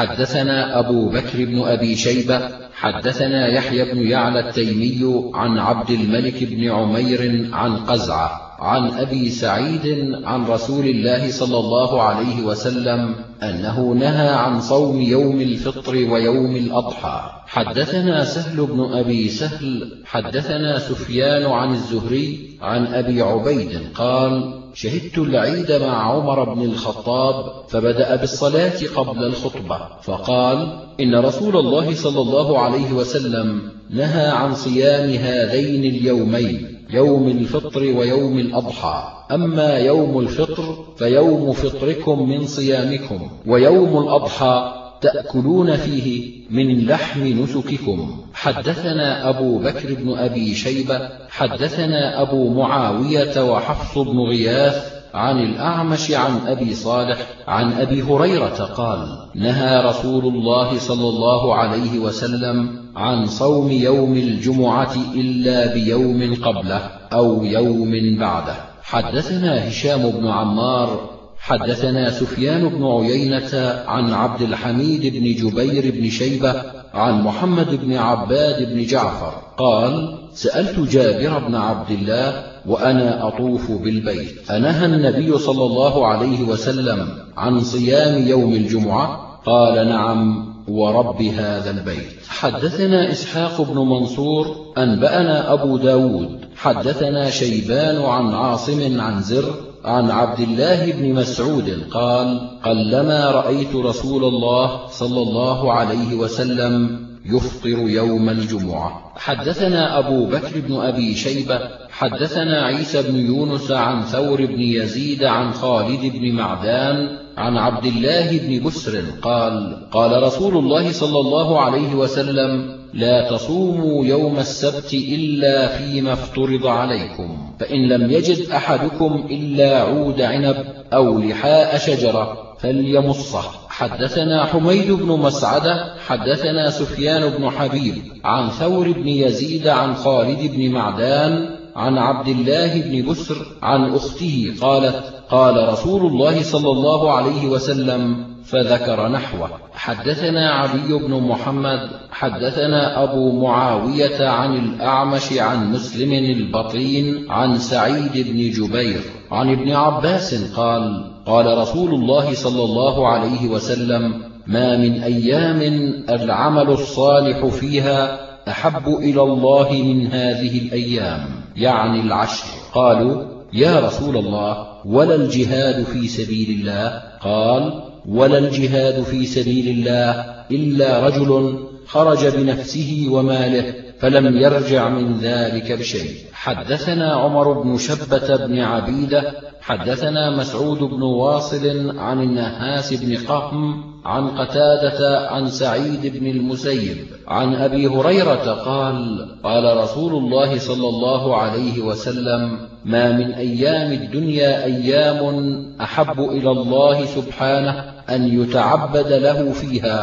حدثنا أبو بكر بن أبي شيبة حدثنا يحيى بن يعلى التيمي عن عبد الملك بن عمير عن قزعة عن أبي سعيد عن رسول الله صلى الله عليه وسلم أنه نهى عن صوم يوم الفطر ويوم الأضحى. حدثنا سهل بن أبي سهل حدثنا سفيان عن الزهري عن أبي عبيد قال: شهدت العيد مع عمر بن الخطاب فبدأ بالصلاة قبل الخطبة فقال: إن رسول الله صلى الله عليه وسلم نهى عن صيام هذين اليومين، يوم الفطر ويوم الأضحى. أما يوم الفطر فيوم فطركم من صيامكم، ويوم الأضحى تأكلون فيه من لحم نسككم. حدثنا أبو بكر بن أبي شيبة حدثنا أبو معاوية وحفص بن غياث عن الأعمش عن أبي صالح عن أبي هريرة قال: نهى رسول الله صلى الله عليه وسلم عن صوم يوم الجمعة إلا بيوم قبله أو يوم بعده. حدثنا هشام بن عمار حدثنا سفيان بن عيينة عن عبد الحميد بن جبير بن شيبة عن محمد بن عباد بن جعفر قال: سألت جابر بن عبد الله وأنا أطوف بالبيت: أنهى النبي صلى الله عليه وسلم عن صيام يوم الجمعة؟ قال: نعم ورب هذا البيت. حدثنا إسحاق بن منصور أنبأنا أبو داود حدثنا شيبان عن عاصم عن زر عن عبد الله بن مسعود قال: قلما رأيت رسول الله صلى الله عليه وسلم يفطر يوم الجمعة. حدثنا أبو بكر بن أبي شيبة حدثنا عيسى بن يونس عن ثور بن يزيد عن خالد بن معدان عن عبد الله بن بسر قال: قال رسول الله صلى الله عليه وسلم: لا تصوموا يوم السبت إلا فيما افترض عليكم، فإن لم يجد أحدكم إلا عود عنب أو لحاء شجرة فليمصه. حدثنا حميد بن مسعدة حدثنا سفيان بن حبيب عن ثور بن يزيد عن خالد بن معدان عن عبد الله بن بسر عن أخته قالت: قال رسول الله صلى الله عليه وسلم، فذكر نحوه. حدثنا علي بن محمد حدثنا أبو معاوية عن الأعمش عن مسلم البطين عن سعيد بن جبير عن ابن عباس قال: قال رسول الله صلى الله عليه وسلم: ما من أيام العمل الصالح فيها أحب إلى الله من هذه الأيام، يعني العشر. قالوا: يا رسول الله، ولا الجهاد في سبيل الله؟ قال: ولا الجهاد في سبيل الله إلا رجل خرج بنفسه وماله فلم يرجع من ذلك بشيء. حدثنا عمر بن شبة بن عبيدة حدثنا مسعود بن واصل عن النهاس بن قهم عن قتادة عن سعيد بن المسيب عن أبي هريرة قال: قال رسول الله صلى الله عليه وسلم: ما من أيام الدنيا أيام أحب إلى الله سبحانه أن يتعبد له فيها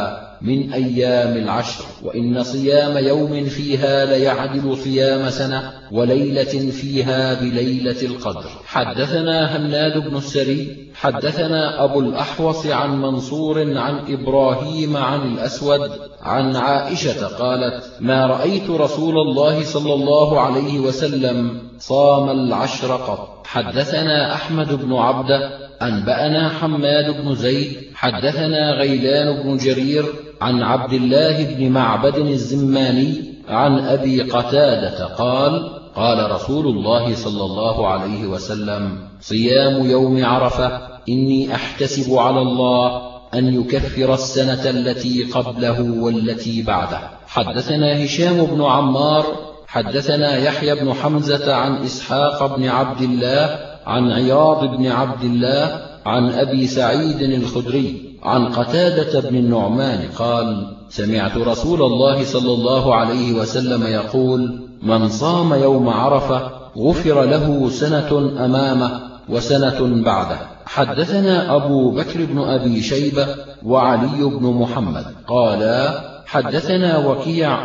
من أيام العشر، وإن صيام يوم فيها ليعدل صيام سنة، وليلة فيها بليلة القدر. حدثنا هناد بن السري حدثنا أبو الأحوص عن منصور عن إبراهيم عن الأسود عن عائشة قالت: ما رأيت رسول الله صلى الله عليه وسلم صام العشر قط. حدثنا أحمد بن عبده أنبأنا حماد بن زيد حدثنا غيلان بن جرير عن عبد الله بن معبد الزماني عن أبي قتادة قال: قال رسول الله صلى الله عليه وسلم: صيام يوم عرفة إني أحتسب على الله أن يكفر السنة التي قبله والتي بعده. حدثنا هشام بن عمار حدثنا يحيى بن حمزة عن إسحاق بن عبد الله عن عياض بن عبد الله عن أبي سعيد الخدري عن قتادة بن النعمان قال: سمعت رسول الله صلى الله عليه وسلم يقول: من صام يوم عرفة غفر له سنة أمامه وسنة بعده. حدثنا أبو بكر بن أبي شيبة وعلي بن محمد قالا: حدثنا وكيع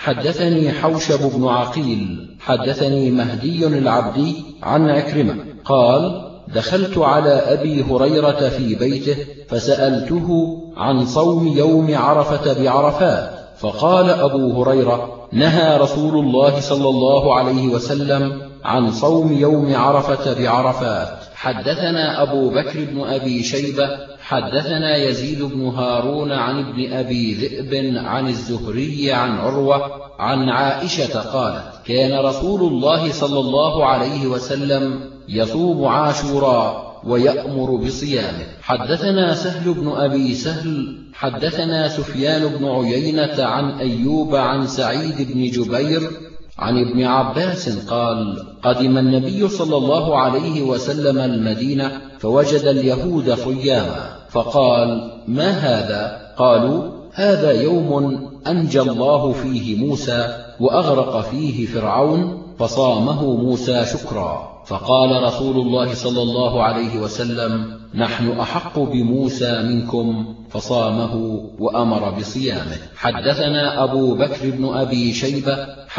حدثني حوشب بن عقيل حدثني مهدي العبدي عن عكرمة قال: دخلت على أبي هريرة في بيته فسألته عن صوم يوم عرفة بعرفات، فقال أبو هريرة: نهى رسول الله صلى الله عليه وسلم عن صوم يوم عرفة بعرفات. حدثنا أبو بكر بن أبي شيبة حدثنا يزيد بن هارون عن ابن أبي ذئب عن الزهري عن عروة عن عائشة قالت: كان رسول الله صلى الله عليه وسلم يصوم عاشوراء ويأمر بصيامه. حدثنا سهل بن أبي سهل حدثنا سفيان بن عيينة عن أيوب عن سعيد بن جبير عن ابن عباس قال: قدم النبي صلى الله عليه وسلم المدينة فوجد اليهود صياما، فقال: ما هذا؟ قالوا: هذا يوم أنجى الله فيه موسى وأغرق فيه فرعون فصامه موسى شكرا. فقال رسول الله صلى الله عليه وسلم: نحن أحق بموسى منكم، فصامه وأمر بصيامه. حدثنا أبو بكر بن أبي شيبة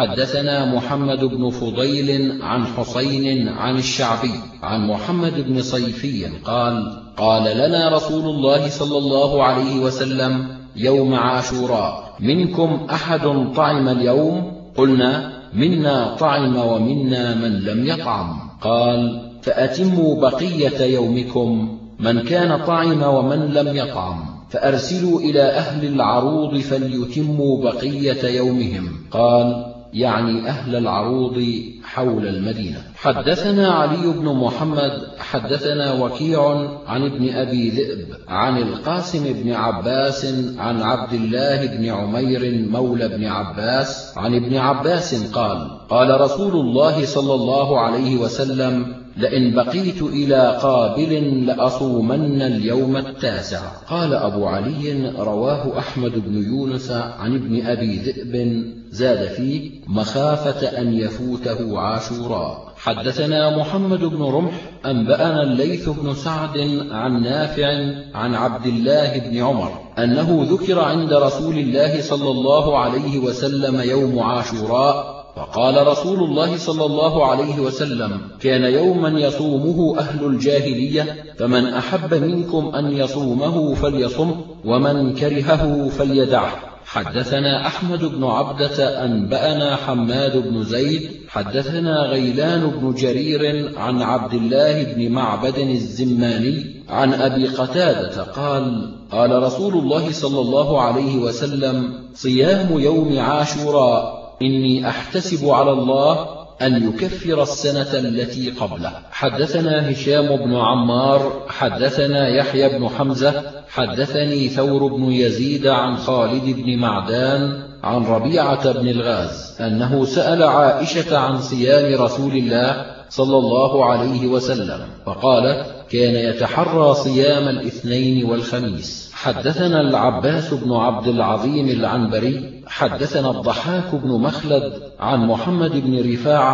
حدثنا محمد بن فضيل عن حسين عن الشعبي عن محمد بن صيفي قال: قال لنا رسول الله صلى الله عليه وسلم يوم عاشوراء: منكم أحد طعم اليوم؟ قلنا: منا طعم ومنا من لم يطعم. قال: فأتموا بقية يومكم، من كان طعم ومن لم يطعم، فأرسلوا إلى أهل العروض فليتموا بقية يومهم. قال: يعني أهل العروض حول المدينة. حدثنا علي بن محمد حدثنا وكيع عن ابن أبي ذئب عن القاسم بن عباس عن عبد الله بن عمير مولى بن عباس عن ابن عباس قال: قال رسول الله صلى الله عليه وسلم: لئن بقيت إلى قابل لأصومن اليوم التاسع. قال أبو علي: رواه أحمد بن يونس عن ابن أبي ذئب زاد فيه: مخافة أن يفوته عاشوراء. حدثنا محمد بن رمح أنبأنا الليث بن سعد عن نافع عن عبد الله بن عمر أنه ذكر عند رسول الله صلى الله عليه وسلم يوم عاشوراء، فقال رسول الله صلى الله عليه وسلم: كان يوما يصومه أهل الجاهلية، فمن أحب منكم أن يصومه فليصم، ومن كرهه فليدعه. حدثنا أحمد بن عبدة أنبأنا حماد بن زيد حدثنا غيلان بن جرير عن عبد الله بن معبد الزماني عن أبي قتادة قال: قال رسول الله صلى الله عليه وسلم: صيام يوم عاشوراء إني أحتسب على الله أن يكفر السنة التي قبله. حدثنا هشام بن عمار حدثنا يحيى بن حمزة حدثني ثور بن يزيد عن خالد بن معدان عن ربيعة بن الغاز أنه سأل عائشة عن صيام رسول الله صلى الله عليه وسلم، فقالت: كان يتحرى صيام الاثنين والخميس. حدثنا العباس بن عبد العظيم العنبري حدثنا الضحاك بن مخلد عن محمد بن رفاعة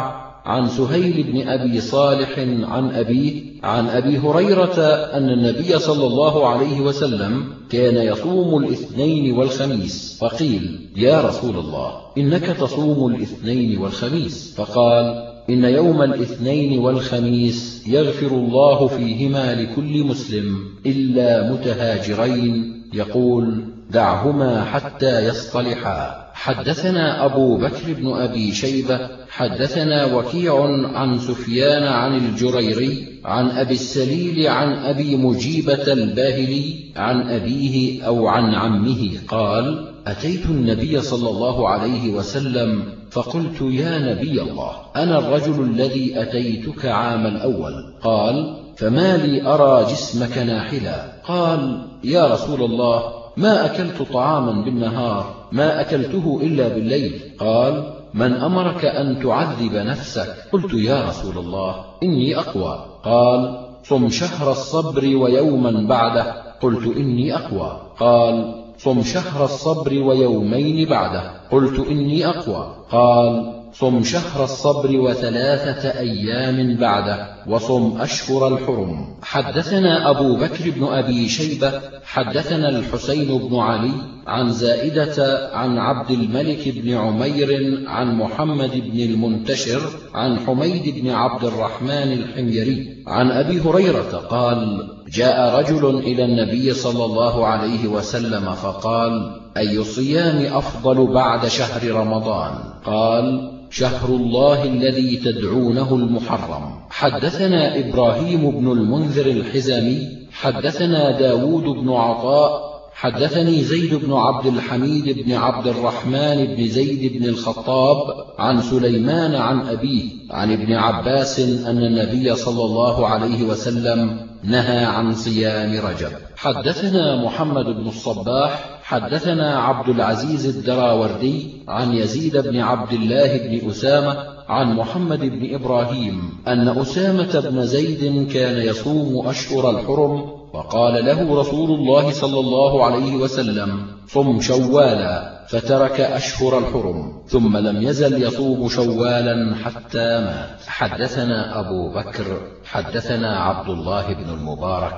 عن سهيل بن أبي صالح عن أبيه عن أبي هريرة أن النبي صلى الله عليه وسلم كان يصوم الاثنين والخميس، فقيل: يا رسول الله، إنك تصوم الاثنين والخميس؟ فقال: إن يوم الاثنين والخميس يغفر الله فيهما لكل مسلم إلا متهاجرين، يقول: دعهما حتى يصطلحا. حدثنا أبو بكر بن أبي شيبة حدثنا وكيع عن سفيان عن الجريري عن أبي السليل عن أبي مجيبة الباهلي عن أبيه أو عن عمه قال: أتيت النبي صلى الله عليه وسلم فقلت: يا نبي الله، أنا الرجل الذي أتيتك عام الأول. قال: فما لي أرى جسمك ناحلا؟ قال: يا رسول الله، ما أكلت طعاما بالنهار، ما أكلته إلا بالليل. قال: من أمرك أن تعذب نفسك؟ قلت: يا رسول الله، إني أقوى. قال: صم شهر الصبر ويوما بعده. قلت: إني أقوى. قال: صم شهر الصبر ويومين بعده. قلت: إني أقوى. قال: صم شهر الصبر وثلاثة أيام بعده، وصم أشهر الحرم. حدثنا أبو بكر بن أبي شيبة حدثنا الحسين بن علي عن زائدة عن عبد الملك بن عمير عن محمد بن المنتشر عن حميد بن عبد الرحمن الحميري عن أبي هريرة قال: جاء رجل إلى النبي صلى الله عليه وسلم فقال: أي الصيام أفضل بعد شهر رمضان؟ قال: شهر الله الذي تدعونه المحرم. حدثنا إبراهيم بن المنذر الحزامي حدثنا داود بن عطاء حدثني زيد بن عبد الحميد بن عبد الرحمن بن زيد بن الخطاب عن سليمان عن أبيه عن ابن عباس أن النبي صلى الله عليه وسلم نهى عن صيام رجب. حدثنا محمد بن الصباح حدثنا عبد العزيز الدراوردي عن يزيد بن عبد الله بن أسامة عن محمد بن إبراهيم أن أسامة بن زيد كان يصوم أشهر الحرم، وقال له رسول الله صلى الله عليه وسلم: صم شوالا، فترك أشهر الحرم، ثم لم يزل يصوم شوالا حتى مات. حدثنا أبو بكر حدثنا عبد الله بن المبارك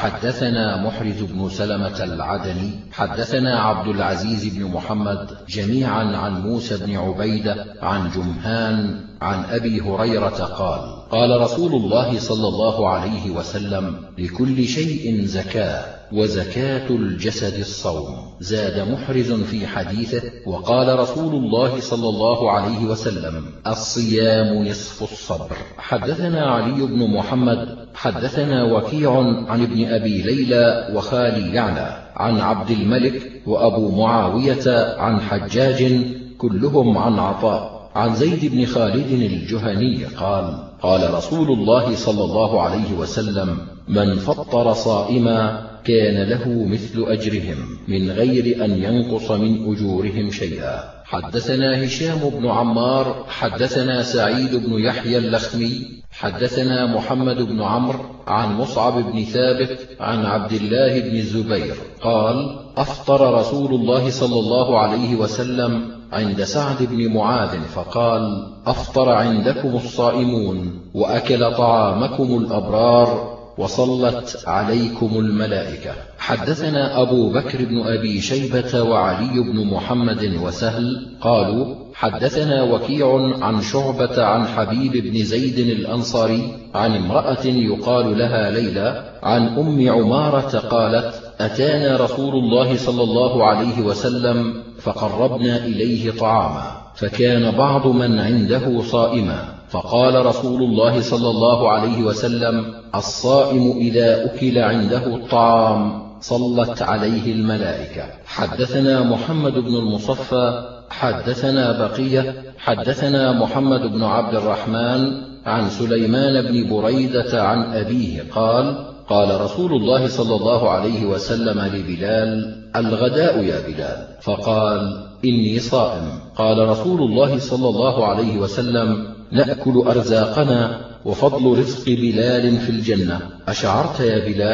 وحدثنا محرز بن سلمة العدني حدثنا عبد العزيز بن محمد جميعا عن موسى بن عبيدة عن جمهان عن أبي هريرة قال: قال رسول الله صلى الله عليه وسلم: لكل شيء زكاة، وزكاة الجسد الصوم. زاد محرز في حديثه: وقال رسول الله صلى الله عليه وسلم: الصيام نصف الصبر. حدثنا علي بن محمد حدثنا وكيع عن ابن أبي ليلى وخالي يعلى عن عبد الملك وأبو معاوية عن حجاج كلهم عن عطاء عن زيد بن خالد الجهني قال: قال رسول الله صلى الله عليه وسلم: من فطر صائما كان له مثل أجرهم من غير أن ينقص من أجورهم شيئا. حدثنا هشام بن عمار حدثنا سعيد بن يحيى اللخمي حدثنا محمد بن عمرو عن مصعب بن ثابت عن عبد الله بن الزبير قال: أفطر رسول الله صلى الله عليه وسلم عند سعد بن معاذ فقال: أفطر عندكم الصائمون، وأكل طعامكم الأبرار، وصلت عليكم الملائكة. حدثنا أبو بكر بن أبي شيبة وعلي بن محمد وسهل قالوا: حدثنا وكيع عن شعبة عن حبيب بن زيد الأنصاري عن امرأة يقال لها ليلى عن أم عمارة قالت: أتانا رسول الله صلى الله عليه وسلم فقربنا إليه طعاما، فكان بعض من عنده صائما، فقال رسول الله صلى الله عليه وسلم: الصائم إذا أكل عنده الطعام صلت عليه الملائكة. حدثنا محمد بن المصفى حدثنا بقية حدثنا محمد بن عبد الرحمن عن سليمان بن بريدة عن أبيه قال: قال رسول الله صلى الله عليه وسلم لبلال: الغداء يا بلال، فقال: إني صائم. قال رسول الله صلى الله عليه وسلم: نأكل أرزاقنا، وفضل رزق بلال في الجنة. أشعرت يا بلال؟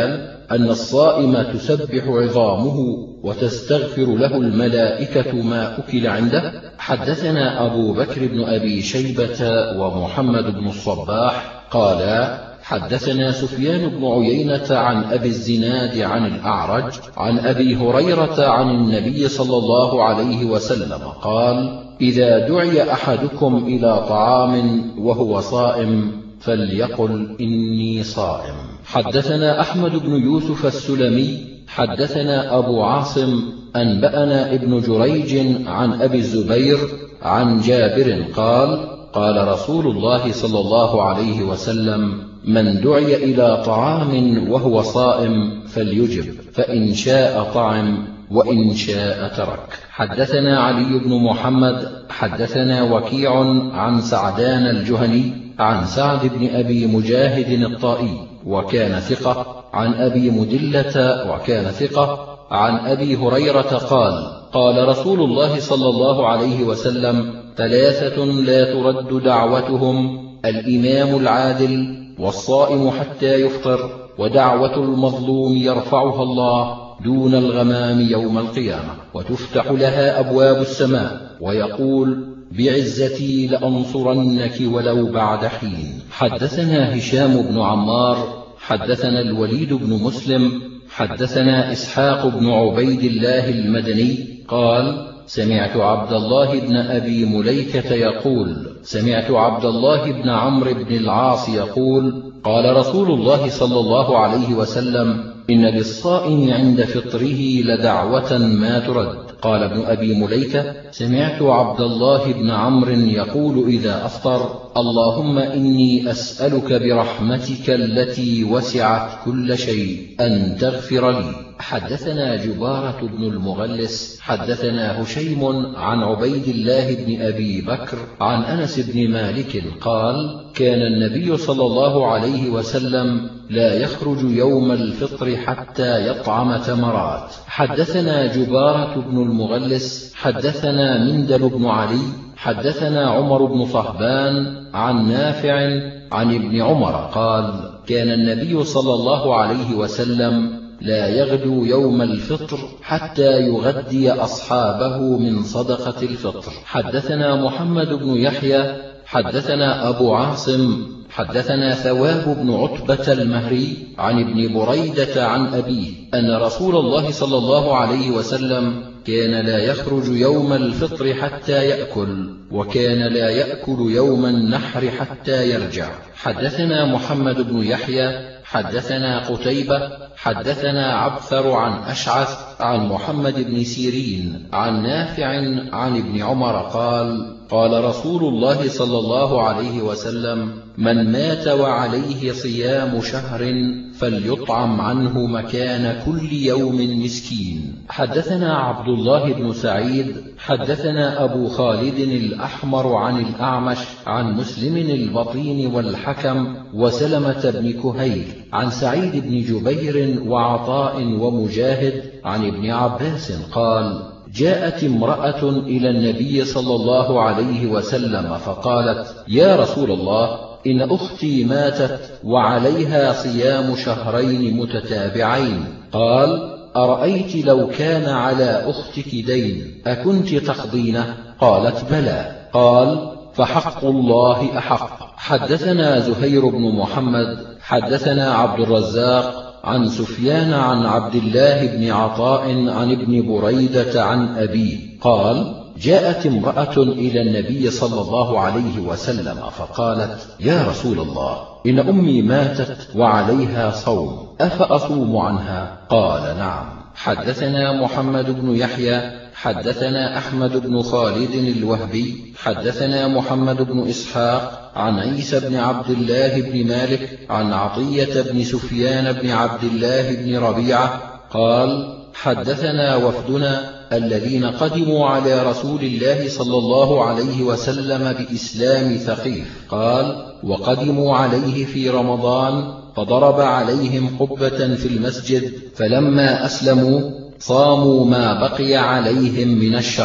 أن الصائم تسبح عظامه وتستغفر له الملائكة ما أكل عنده. حدثنا أبو بكر بن أبي شيبة ومحمد بن الصباح قالا حدثنا سفيان بن عيينة عن أبي الزناد عن الأعرج عن أبي هريرة عن النبي صلى الله عليه وسلم قال: إذا دعي أحدكم إلى طعام وهو صائم فليقل إني صائم. حدثنا أحمد بن يوسف السلمي حدثنا أبو عاصم أنبأنا ابن جريج عن أبي الزبير عن جابر قال: قال رسول الله صلى الله عليه وسلم: من دعي إلى طعام وهو صائم فليجب، فإن شاء طعم وإن شاء ترك. حدثنا علي بن محمد حدثنا وكيع عن سعدان الجهني عن سعد بن أبي مجاهد الطائي وكان ثقة عن أبي مدلة وكان ثقة عن أبي هريرة قال: قال رسول الله صلى الله عليه وسلم: ثلاثة لا ترد دعوتهم: الإمام العادل، والصائم حتى يفطر، ودعوة المظلوم يرفعها الله دون الغمام يوم القيامة، وتفتح لها أبواب السماء، ويقول: بعزتي لأنصرنك ولو بعد حين. حدثنا هشام بن عمار حدثنا الوليد بن مسلم حدثنا إسحاق بن عبيد الله المدني قال: سمعت عبد الله بن أبي مليكة يقول: سمعت عبد الله بن عمرو بن العاص يقول: قال رسول الله صلى الله عليه وسلم: إن للصائم عند فطره لدعوة ما ترد. قال ابن أبي مليكة: سمعت عبد الله بن عمرو يقول إذا أفطر: اللهم إني أسألك برحمتك التي وسعت كل شيء أن تغفر لي. حدثنا جبارة بن المغلس حدثنا هشيم عن عبيد الله بن أبي بكر عن أنس بن مالك قال: كان النبي صلى الله عليه وسلم لا يخرج يوم الفطر حتى يطعم تمرات. حدثنا جبارة بن المغلس حدثنا مندل بن علي حدثنا عمر بن صهبان عن نافع عن ابن عمر قال: كان النبي صلى الله عليه وسلم لا يغدو يوم الفطر حتى يغدي أصحابه من صدقة الفطر. حدثنا محمد بن يحيى حدثنا أبو عاصم حدثنا ثواب بن عتبة المهري عن ابن بريدة عن أبيه أن رسول الله صلى الله عليه وسلم كان لا يخرج يوم الفطر حتى يأكل، وكان لا يأكل يوم النحر حتى يرجع. حدثنا محمد بن يحيى حدثنا قتيبة حدثنا عبثر عن أشعث عن محمد بن سيرين عن نافع عن ابن عمر قال: قال رسول الله صلى الله عليه وسلم: من مات وعليه صيام شهر فليطعم عنه مكان كل يوم مسكين. حدثنا عبد الله بن سعيد حدثنا أبو خالد الأحمر عن الأعمش عن مسلم البطين والحكم وسلمة بن كهيل عن سعيد بن جبير وعطاء ومجاهد عن ابن عباس قال: جاءت امرأة إلى النبي صلى الله عليه وسلم فقالت: يا رسول الله، إن أختي ماتت وعليها صيام شهرين متتابعين. قال: أرأيت لو كان على أختك دين أكنت تقضينه؟ قالت: بلى. قال: فحق الله أحق. حدثنا زهير بن محمد حدثنا عبد الرزاق عن سفيان عن عبد الله بن عطاء عن ابن بريدة عن أبيه قال: جاءت امرأة إلى النبي صلى الله عليه وسلم فقالت: يا رسول الله، إن أمي ماتت وعليها صوم، أفأصوم عنها؟ قال: نعم. حدثنا محمد بن يحيى حدثنا أحمد بن خالد الوهبي حدثنا محمد بن إسحاق عن عيسى بن عبد الله بن مالك عن عطية بن سفيان بن عبد الله بن ربيعة قال: حدثنا وفدنا الذين قدموا على رسول الله صلى الله عليه وسلم بإسلام ثقيف قال: وقدموا عليه في رمضان فضرب عليهم قبة في المسجد، فلما أسلموا صاموا ما بقي عليهم من الشهر.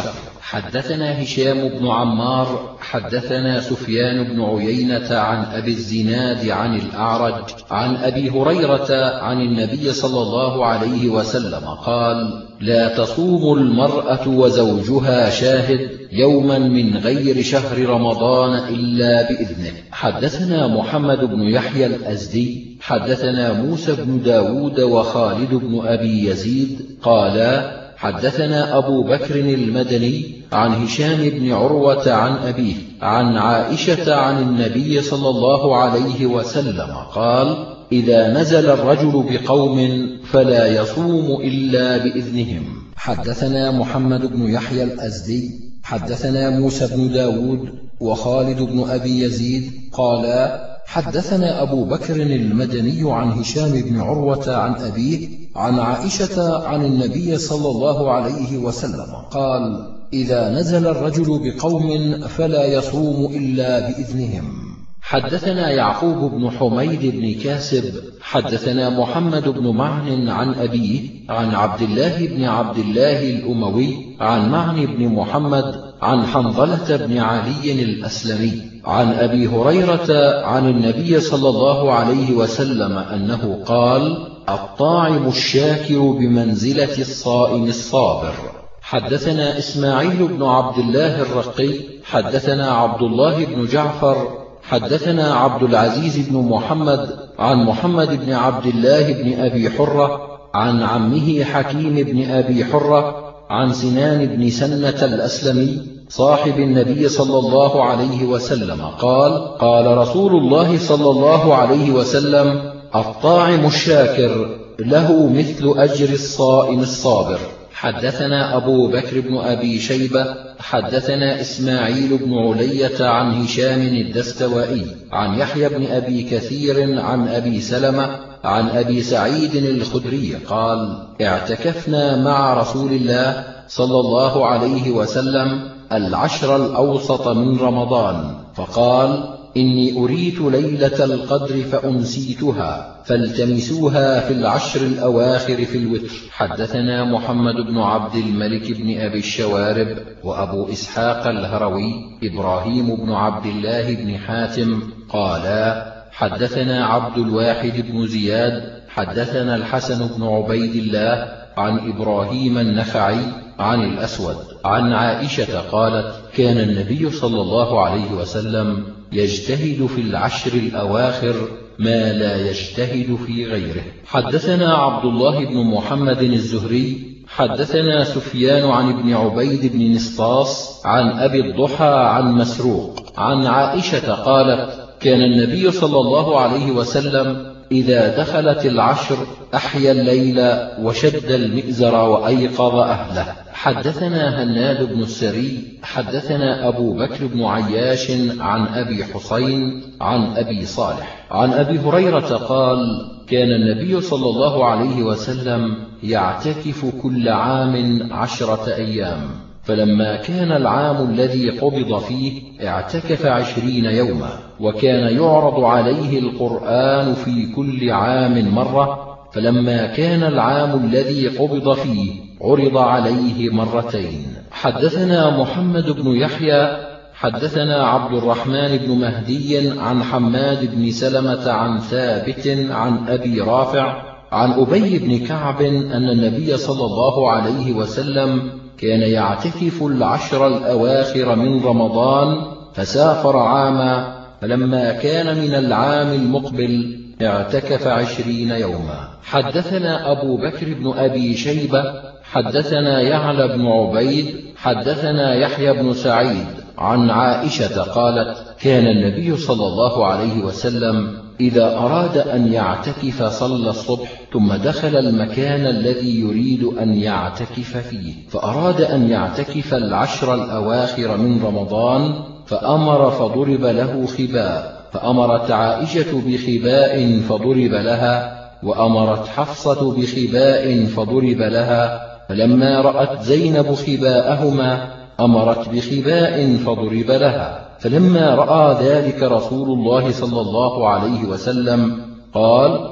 حدثنا هشام بن عمار حدثنا سفيان بن عيينة عن أبي الزناد عن الأعرج عن أبي هريرة عن النبي صلى الله عليه وسلم قال: لا تصوم المرأة وزوجها شاهد يوما من غير شهر رمضان إلا بإذنه. حدثنا محمد بن يحيى الأزدي حدثنا موسى بن داود وخالد بن أبي يزيد قالا: حدثنا أبو بكر المدني عن هشام بن عروة عن أبيه عن عائشة عن النبي صلى الله عليه وسلم قال: إذا نزل الرجل بقوم فلا يصوم إلا بإذنهم. حدثنا محمد بن يحيى الأزدي حدثنا موسى بن داود وخالد بن أبي يزيد قالا: حدثنا أبو بكر المدني عن هشام بن عروة عن أبيه عن عائشة عن النبي صلى الله عليه وسلم قال: إذا نزل الرجل بقوم فلا يصوم إلا بإذنهم. حدثنا يعقوب بن حميد بن كاسب حدثنا محمد بن معن عن أبيه عن عبد الله بن عبد الله الأموي عن معن بن محمد عن حنظلة بن علي الأسلمي عن أبي هريرة عن النبي صلى الله عليه وسلم أنه قال: الطاعم الشاكر بمنزلة الصائم الصابر. حدثنا إسماعيل بن عبد الله الرقي حدثنا عبد الله بن جعفر حدثنا عبد العزيز بن محمد عن محمد بن عبد الله بن أبي حرة عن عمه حكيم بن أبي حرة عن سنان بن سنة الأسلمي صاحب النبي صلى الله عليه وسلم قال: قال رسول الله صلى الله عليه وسلم: الطاعم الشاكر له مثل أجر الصائم الصابر. حدثنا أبو بكر بن أبي شيبة حدثنا إسماعيل بن علية عن هشام الدستوائي عن يحيى بن أبي كثير عن أبي سلمة عن أبي سعيد الخدري قال: اعتكفنا مع رسول الله صلى الله عليه وسلم العشر الأوسط من رمضان، فقال: إني أريت ليلة القدر فأنسيتها فالتمسوها في العشر الأواخر في الوتر. حدثنا محمد بن عبد الملك بن أبي الشوارب وأبو إسحاق الهروي إبراهيم بن عبد الله بن حاتم قالا: حدثنا عبد الواحد بن زياد حدثنا الحسن بن عبيد الله عن إبراهيم النخعي عن الأسود عن عائشة قالت: كان النبي صلى الله عليه وسلم يجتهد في العشر الأواخر ما لا يجتهد في غيره. حدثنا عبد الله بن محمد الزهري حدثنا سفيان عن ابن عبيد بن نسطاس عن أبي الضحى عن مسروق عن عائشة قالت: كان النبي صلى الله عليه وسلم إذا دخلت العشر أحيا الليل وشد المئزر وأيقظ أهله. حدثنا هناد بن السري حدثنا أبو بكر بن عياش عن أبي حسين عن أبي صالح عن أبي هريرة قال: كان النبي صلى الله عليه وسلم يعتكف كل عام عشرة أيام، فلما كان العام الذي قبض فيه اعتكف عشرين يوما، وكان يعرض عليه القرآن في كل عام مرة، فلما كان العام الذي قبض فيه عرض عليه مرتين. حدثنا محمد بن يحيى حدثنا عبد الرحمن بن مهدي عن حماد بن سلمة عن ثابت عن أبي رافع عن أبي بن كعب أن النبي صلى الله عليه وسلم كان يعتكف العشر الأواخر من رمضان، فسافر عاما، فلما كان من العام المقبل اعتكف عشرين يوما. حدثنا أبو بكر بن أبي شيبة حدثنا يعلى بن عبيد حدثنا يحيى بن سعيد عن عائشة قالت: كان النبي صلى الله عليه وسلم إذا أراد أن يعتكف صلى الصبح ثم دخل المكان الذي يريد أن يعتكف فيه، فأراد أن يعتكف العشر الأواخر من رمضان، فأمر فضرب له خباء، فأمرت عائشة بخباء فضرب لها، وأمرت حفصة بخباء فضرب لها، فلما رأت زينب خباءهما أمرت بخباء فضرب لها، فلما رأى ذلك رسول الله صلى الله عليه وسلم قال: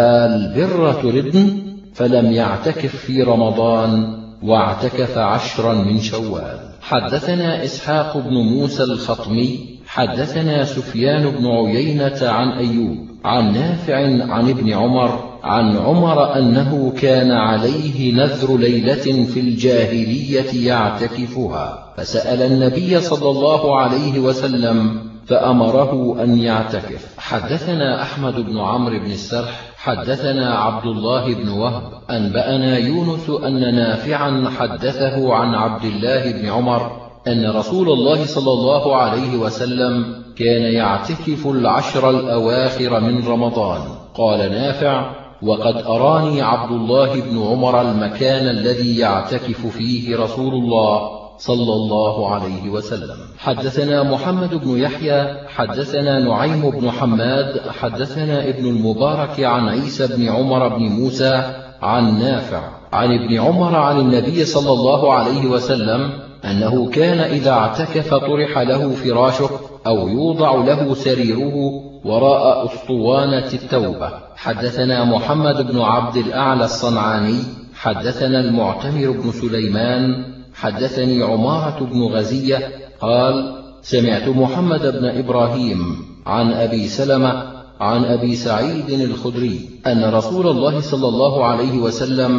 البر تردن؟ فلم يعتكف في رمضان واعتكف عشرا من شوال. حدثنا إسحاق بن موسى الخطمي حدثنا سفيان بن عيينة عن أيوب عن نافع عن ابن عمر عن عمر أنه كان عليه نذر ليلة في الجاهلية يعتكفها، فسأل النبي صلى الله عليه وسلم فأمره أن يعتكف. حدثنا أحمد بن عمرو بن السرح حدثنا عبد الله بن وهب أنبأنا يونس أن نافعا حدثه عن عبد الله بن عمر أن رسول الله صلى الله عليه وسلم كان يعتكف العشر الأواخر من رمضان. قال نافع: وقد أراني عبد الله بن عمر المكان الذي يعتكف فيه رسول الله صلى الله عليه وسلم. حدثنا محمد بن يحيى حدثنا نعيم بن حماد حدثنا ابن المبارك عن عيسى بن عمر بن موسى عن نافع عن ابن عمر عن النبي صلى الله عليه وسلم أنه كان إذا اعتكف طرح له فراشه أو يوضع له سريره وراء أسطوانة التوبة. حدثنا محمد بن عبد الأعلى الصنعاني حدثنا المعتمر بن سليمان حدثني عمارة بن غزية قال: سمعت محمد بن إبراهيم عن أبي سلمة عن أبي سعيد الخدري أن رسول الله صلى الله عليه وسلم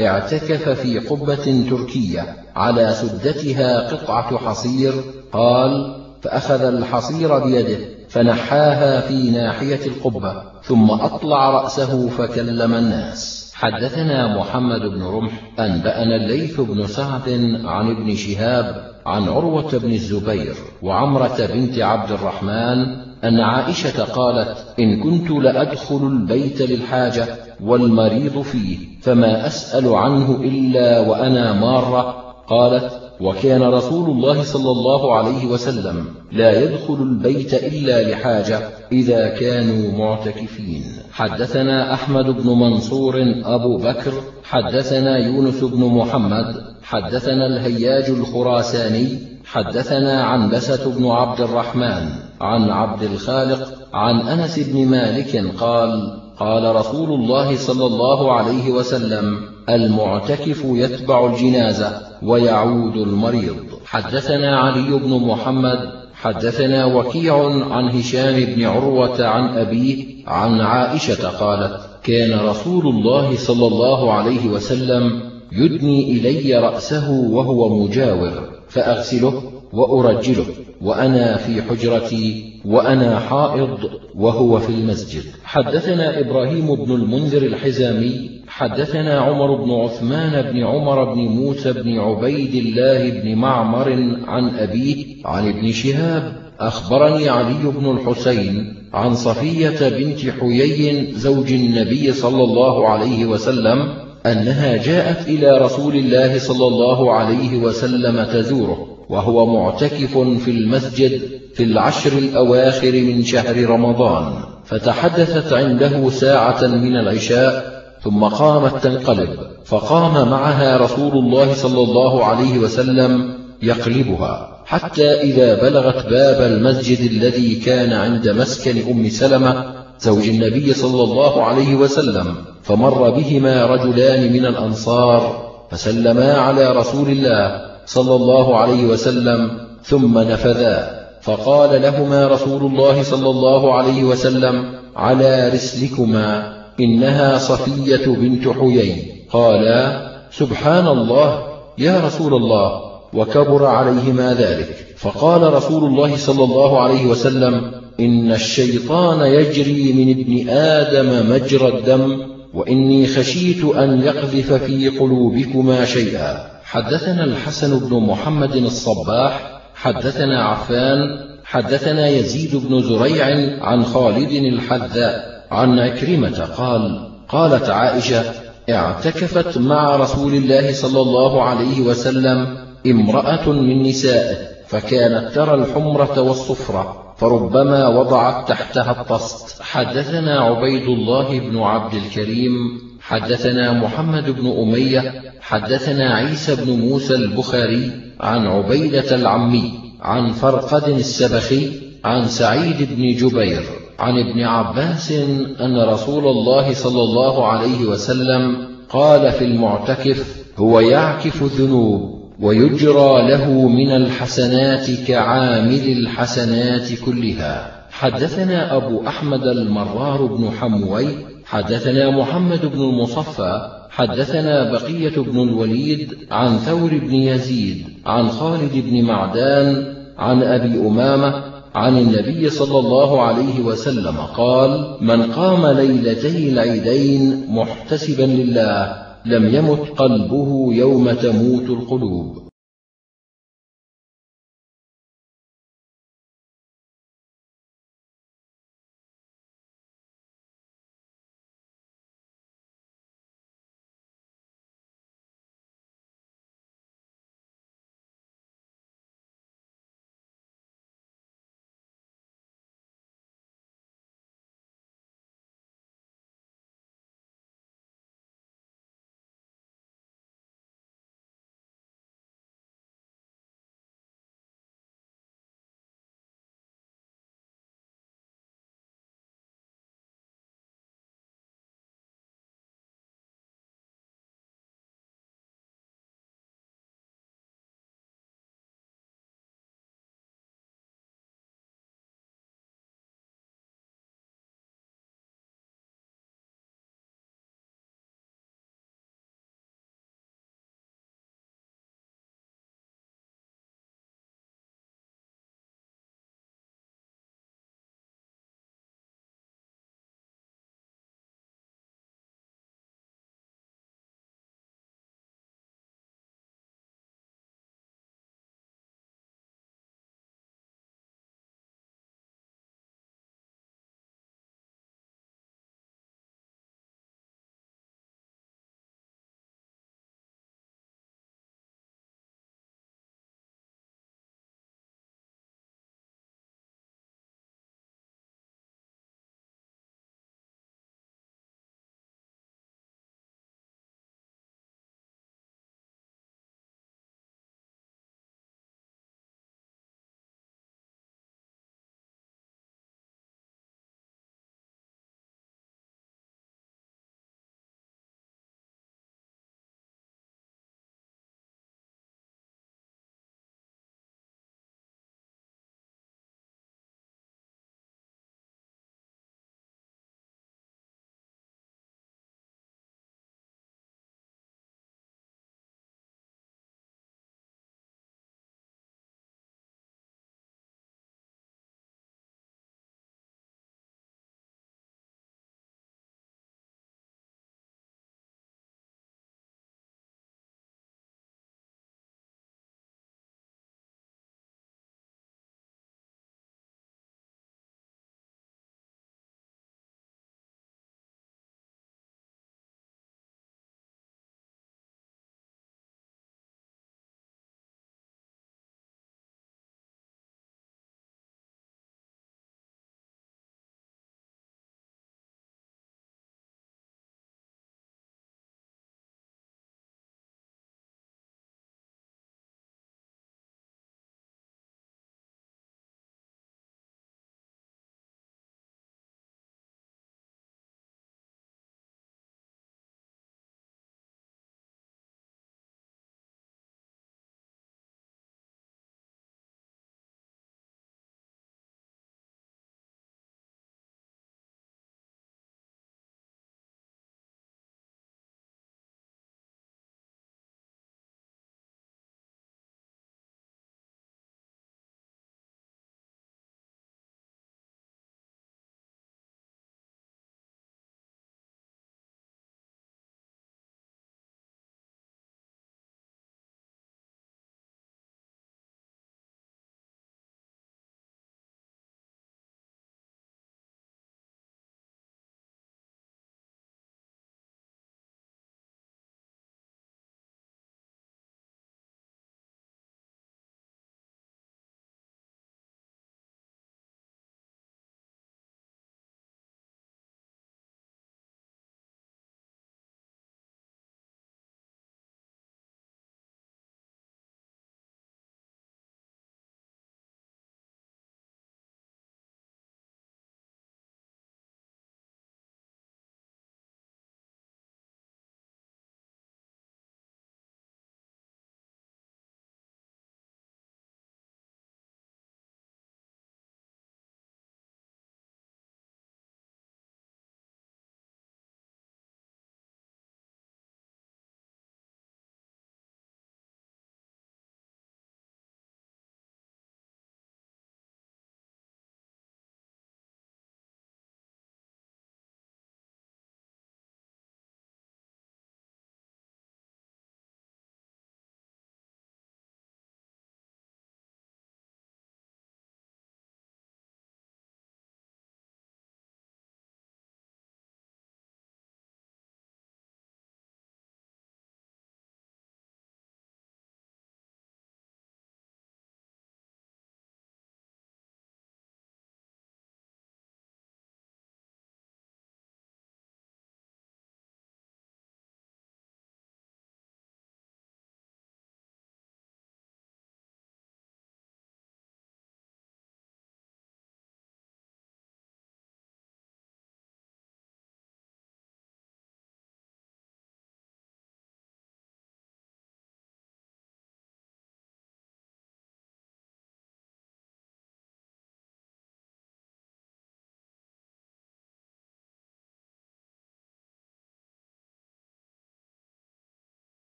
اعتكف في قبة تركية على سدتها قطعة حصير. قال: فأخذ الحصير بيده فنحاها في ناحية القبة ثم أطلع رأسه فكلم الناس. حدثنا محمد بن رمح أنبأنا الليث بن سعد عن ابن شهاب عن عروة بن الزبير وعمرة بنت عبد الرحمن أن عائشة قالت: إن كنت لأدخل البيت للحاجة والمريض فيه فما أسأل عنه إلا وأنا مارة. قالت: وكان رسول الله صلى الله عليه وسلم لا يدخل البيت إلا لحاجة إذا كانوا معتكفين. حدثنا أحمد بن منصور أبو بكر حدثنا يونس بن محمد حدثنا الهياج الخراساني حدثنا عنبسة بن عبد الرحمن عن عبد الخالق عن أنس بن مالك قال: قال رسول الله صلى الله عليه وسلم: المعتكف يتبع الجنازة ويعود المريض. حدثنا علي بن محمد حدثنا وكيع عن هشام بن عروة عن أبيه عن عائشة قالت: كان رسول الله صلى الله عليه وسلم يدني إلي رأسه وهو مجاور فأغسله وأرجله وأنا في حجرتي وأنا حائض وهو في المسجد. حدثنا إبراهيم بن المنذر الحزامي حدثنا عمر بن عثمان بن عمر بن موسى بن عبيد الله بن معمر عن أبيه عن ابن شهاب أخبرني علي بن الحسين عن صفية بنت حيي زوج النبي صلى الله عليه وسلم أنها جاءت إلى رسول الله صلى الله عليه وسلم تزوره وهو معتكف في المسجد في العشر الأواخر من شهر رمضان، فتحدثت عنده ساعة من العشاء ثم قامت تنقلب، فقام معها رسول الله صلى الله عليه وسلم يقلبها حتى إذا بلغت باب المسجد الذي كان عند مسكن أم سلمة زوج النبي صلى الله عليه وسلم، فمر بهما رجلان من الأنصار فسلما على رسول الله صلى الله عليه وسلم ثم نفذا، فقال لهما رسول الله صلى الله عليه وسلم: على رسلكما، إنها صفية بنت حيي. قالا: سبحان الله يا رسول الله، وكبر عليهما ذلك. فقال رسول الله صلى الله عليه وسلم: إن الشيطان يجري من ابن آدم مجرى الدم، وإني خشيت أن يقذف في قلوبكما شيئا. حدثنا الحسن بن محمد الصباح حدثنا عفان حدثنا يزيد بن زريع عن خالد الحذاء عن عكرمة قال: قالت عائشة: اعتكفت مع رسول الله صلى الله عليه وسلم امرأة من نسائه، فكانت ترى الحمرة والصفرة فربما وضعت تحتها الطست. حدثنا عبيد الله بن عبد الكريم حدثنا محمد بن أمية حدثنا عيسى بن موسى البخاري عن عبيدة العمي عن فرقد السبخي عن سعيد بن جبير عن ابن عباس أن رسول الله صلى الله عليه وسلم قال في المعتكف: هو يعكف الذنوب ويجرى له من الحسنات كعامل الحسنات كلها. حدثنا أبو أحمد المرار بن حموي حدثنا محمد بن المصفى حدثنا بقية بن الوليد عن ثور بن يزيد عن خالد بن معدان عن أبي أمامة عن النبي صلى الله عليه وسلم قال: من قام ليلتي العيدين محتسبا لله لم يمت قلبه يوم تموت القلوب.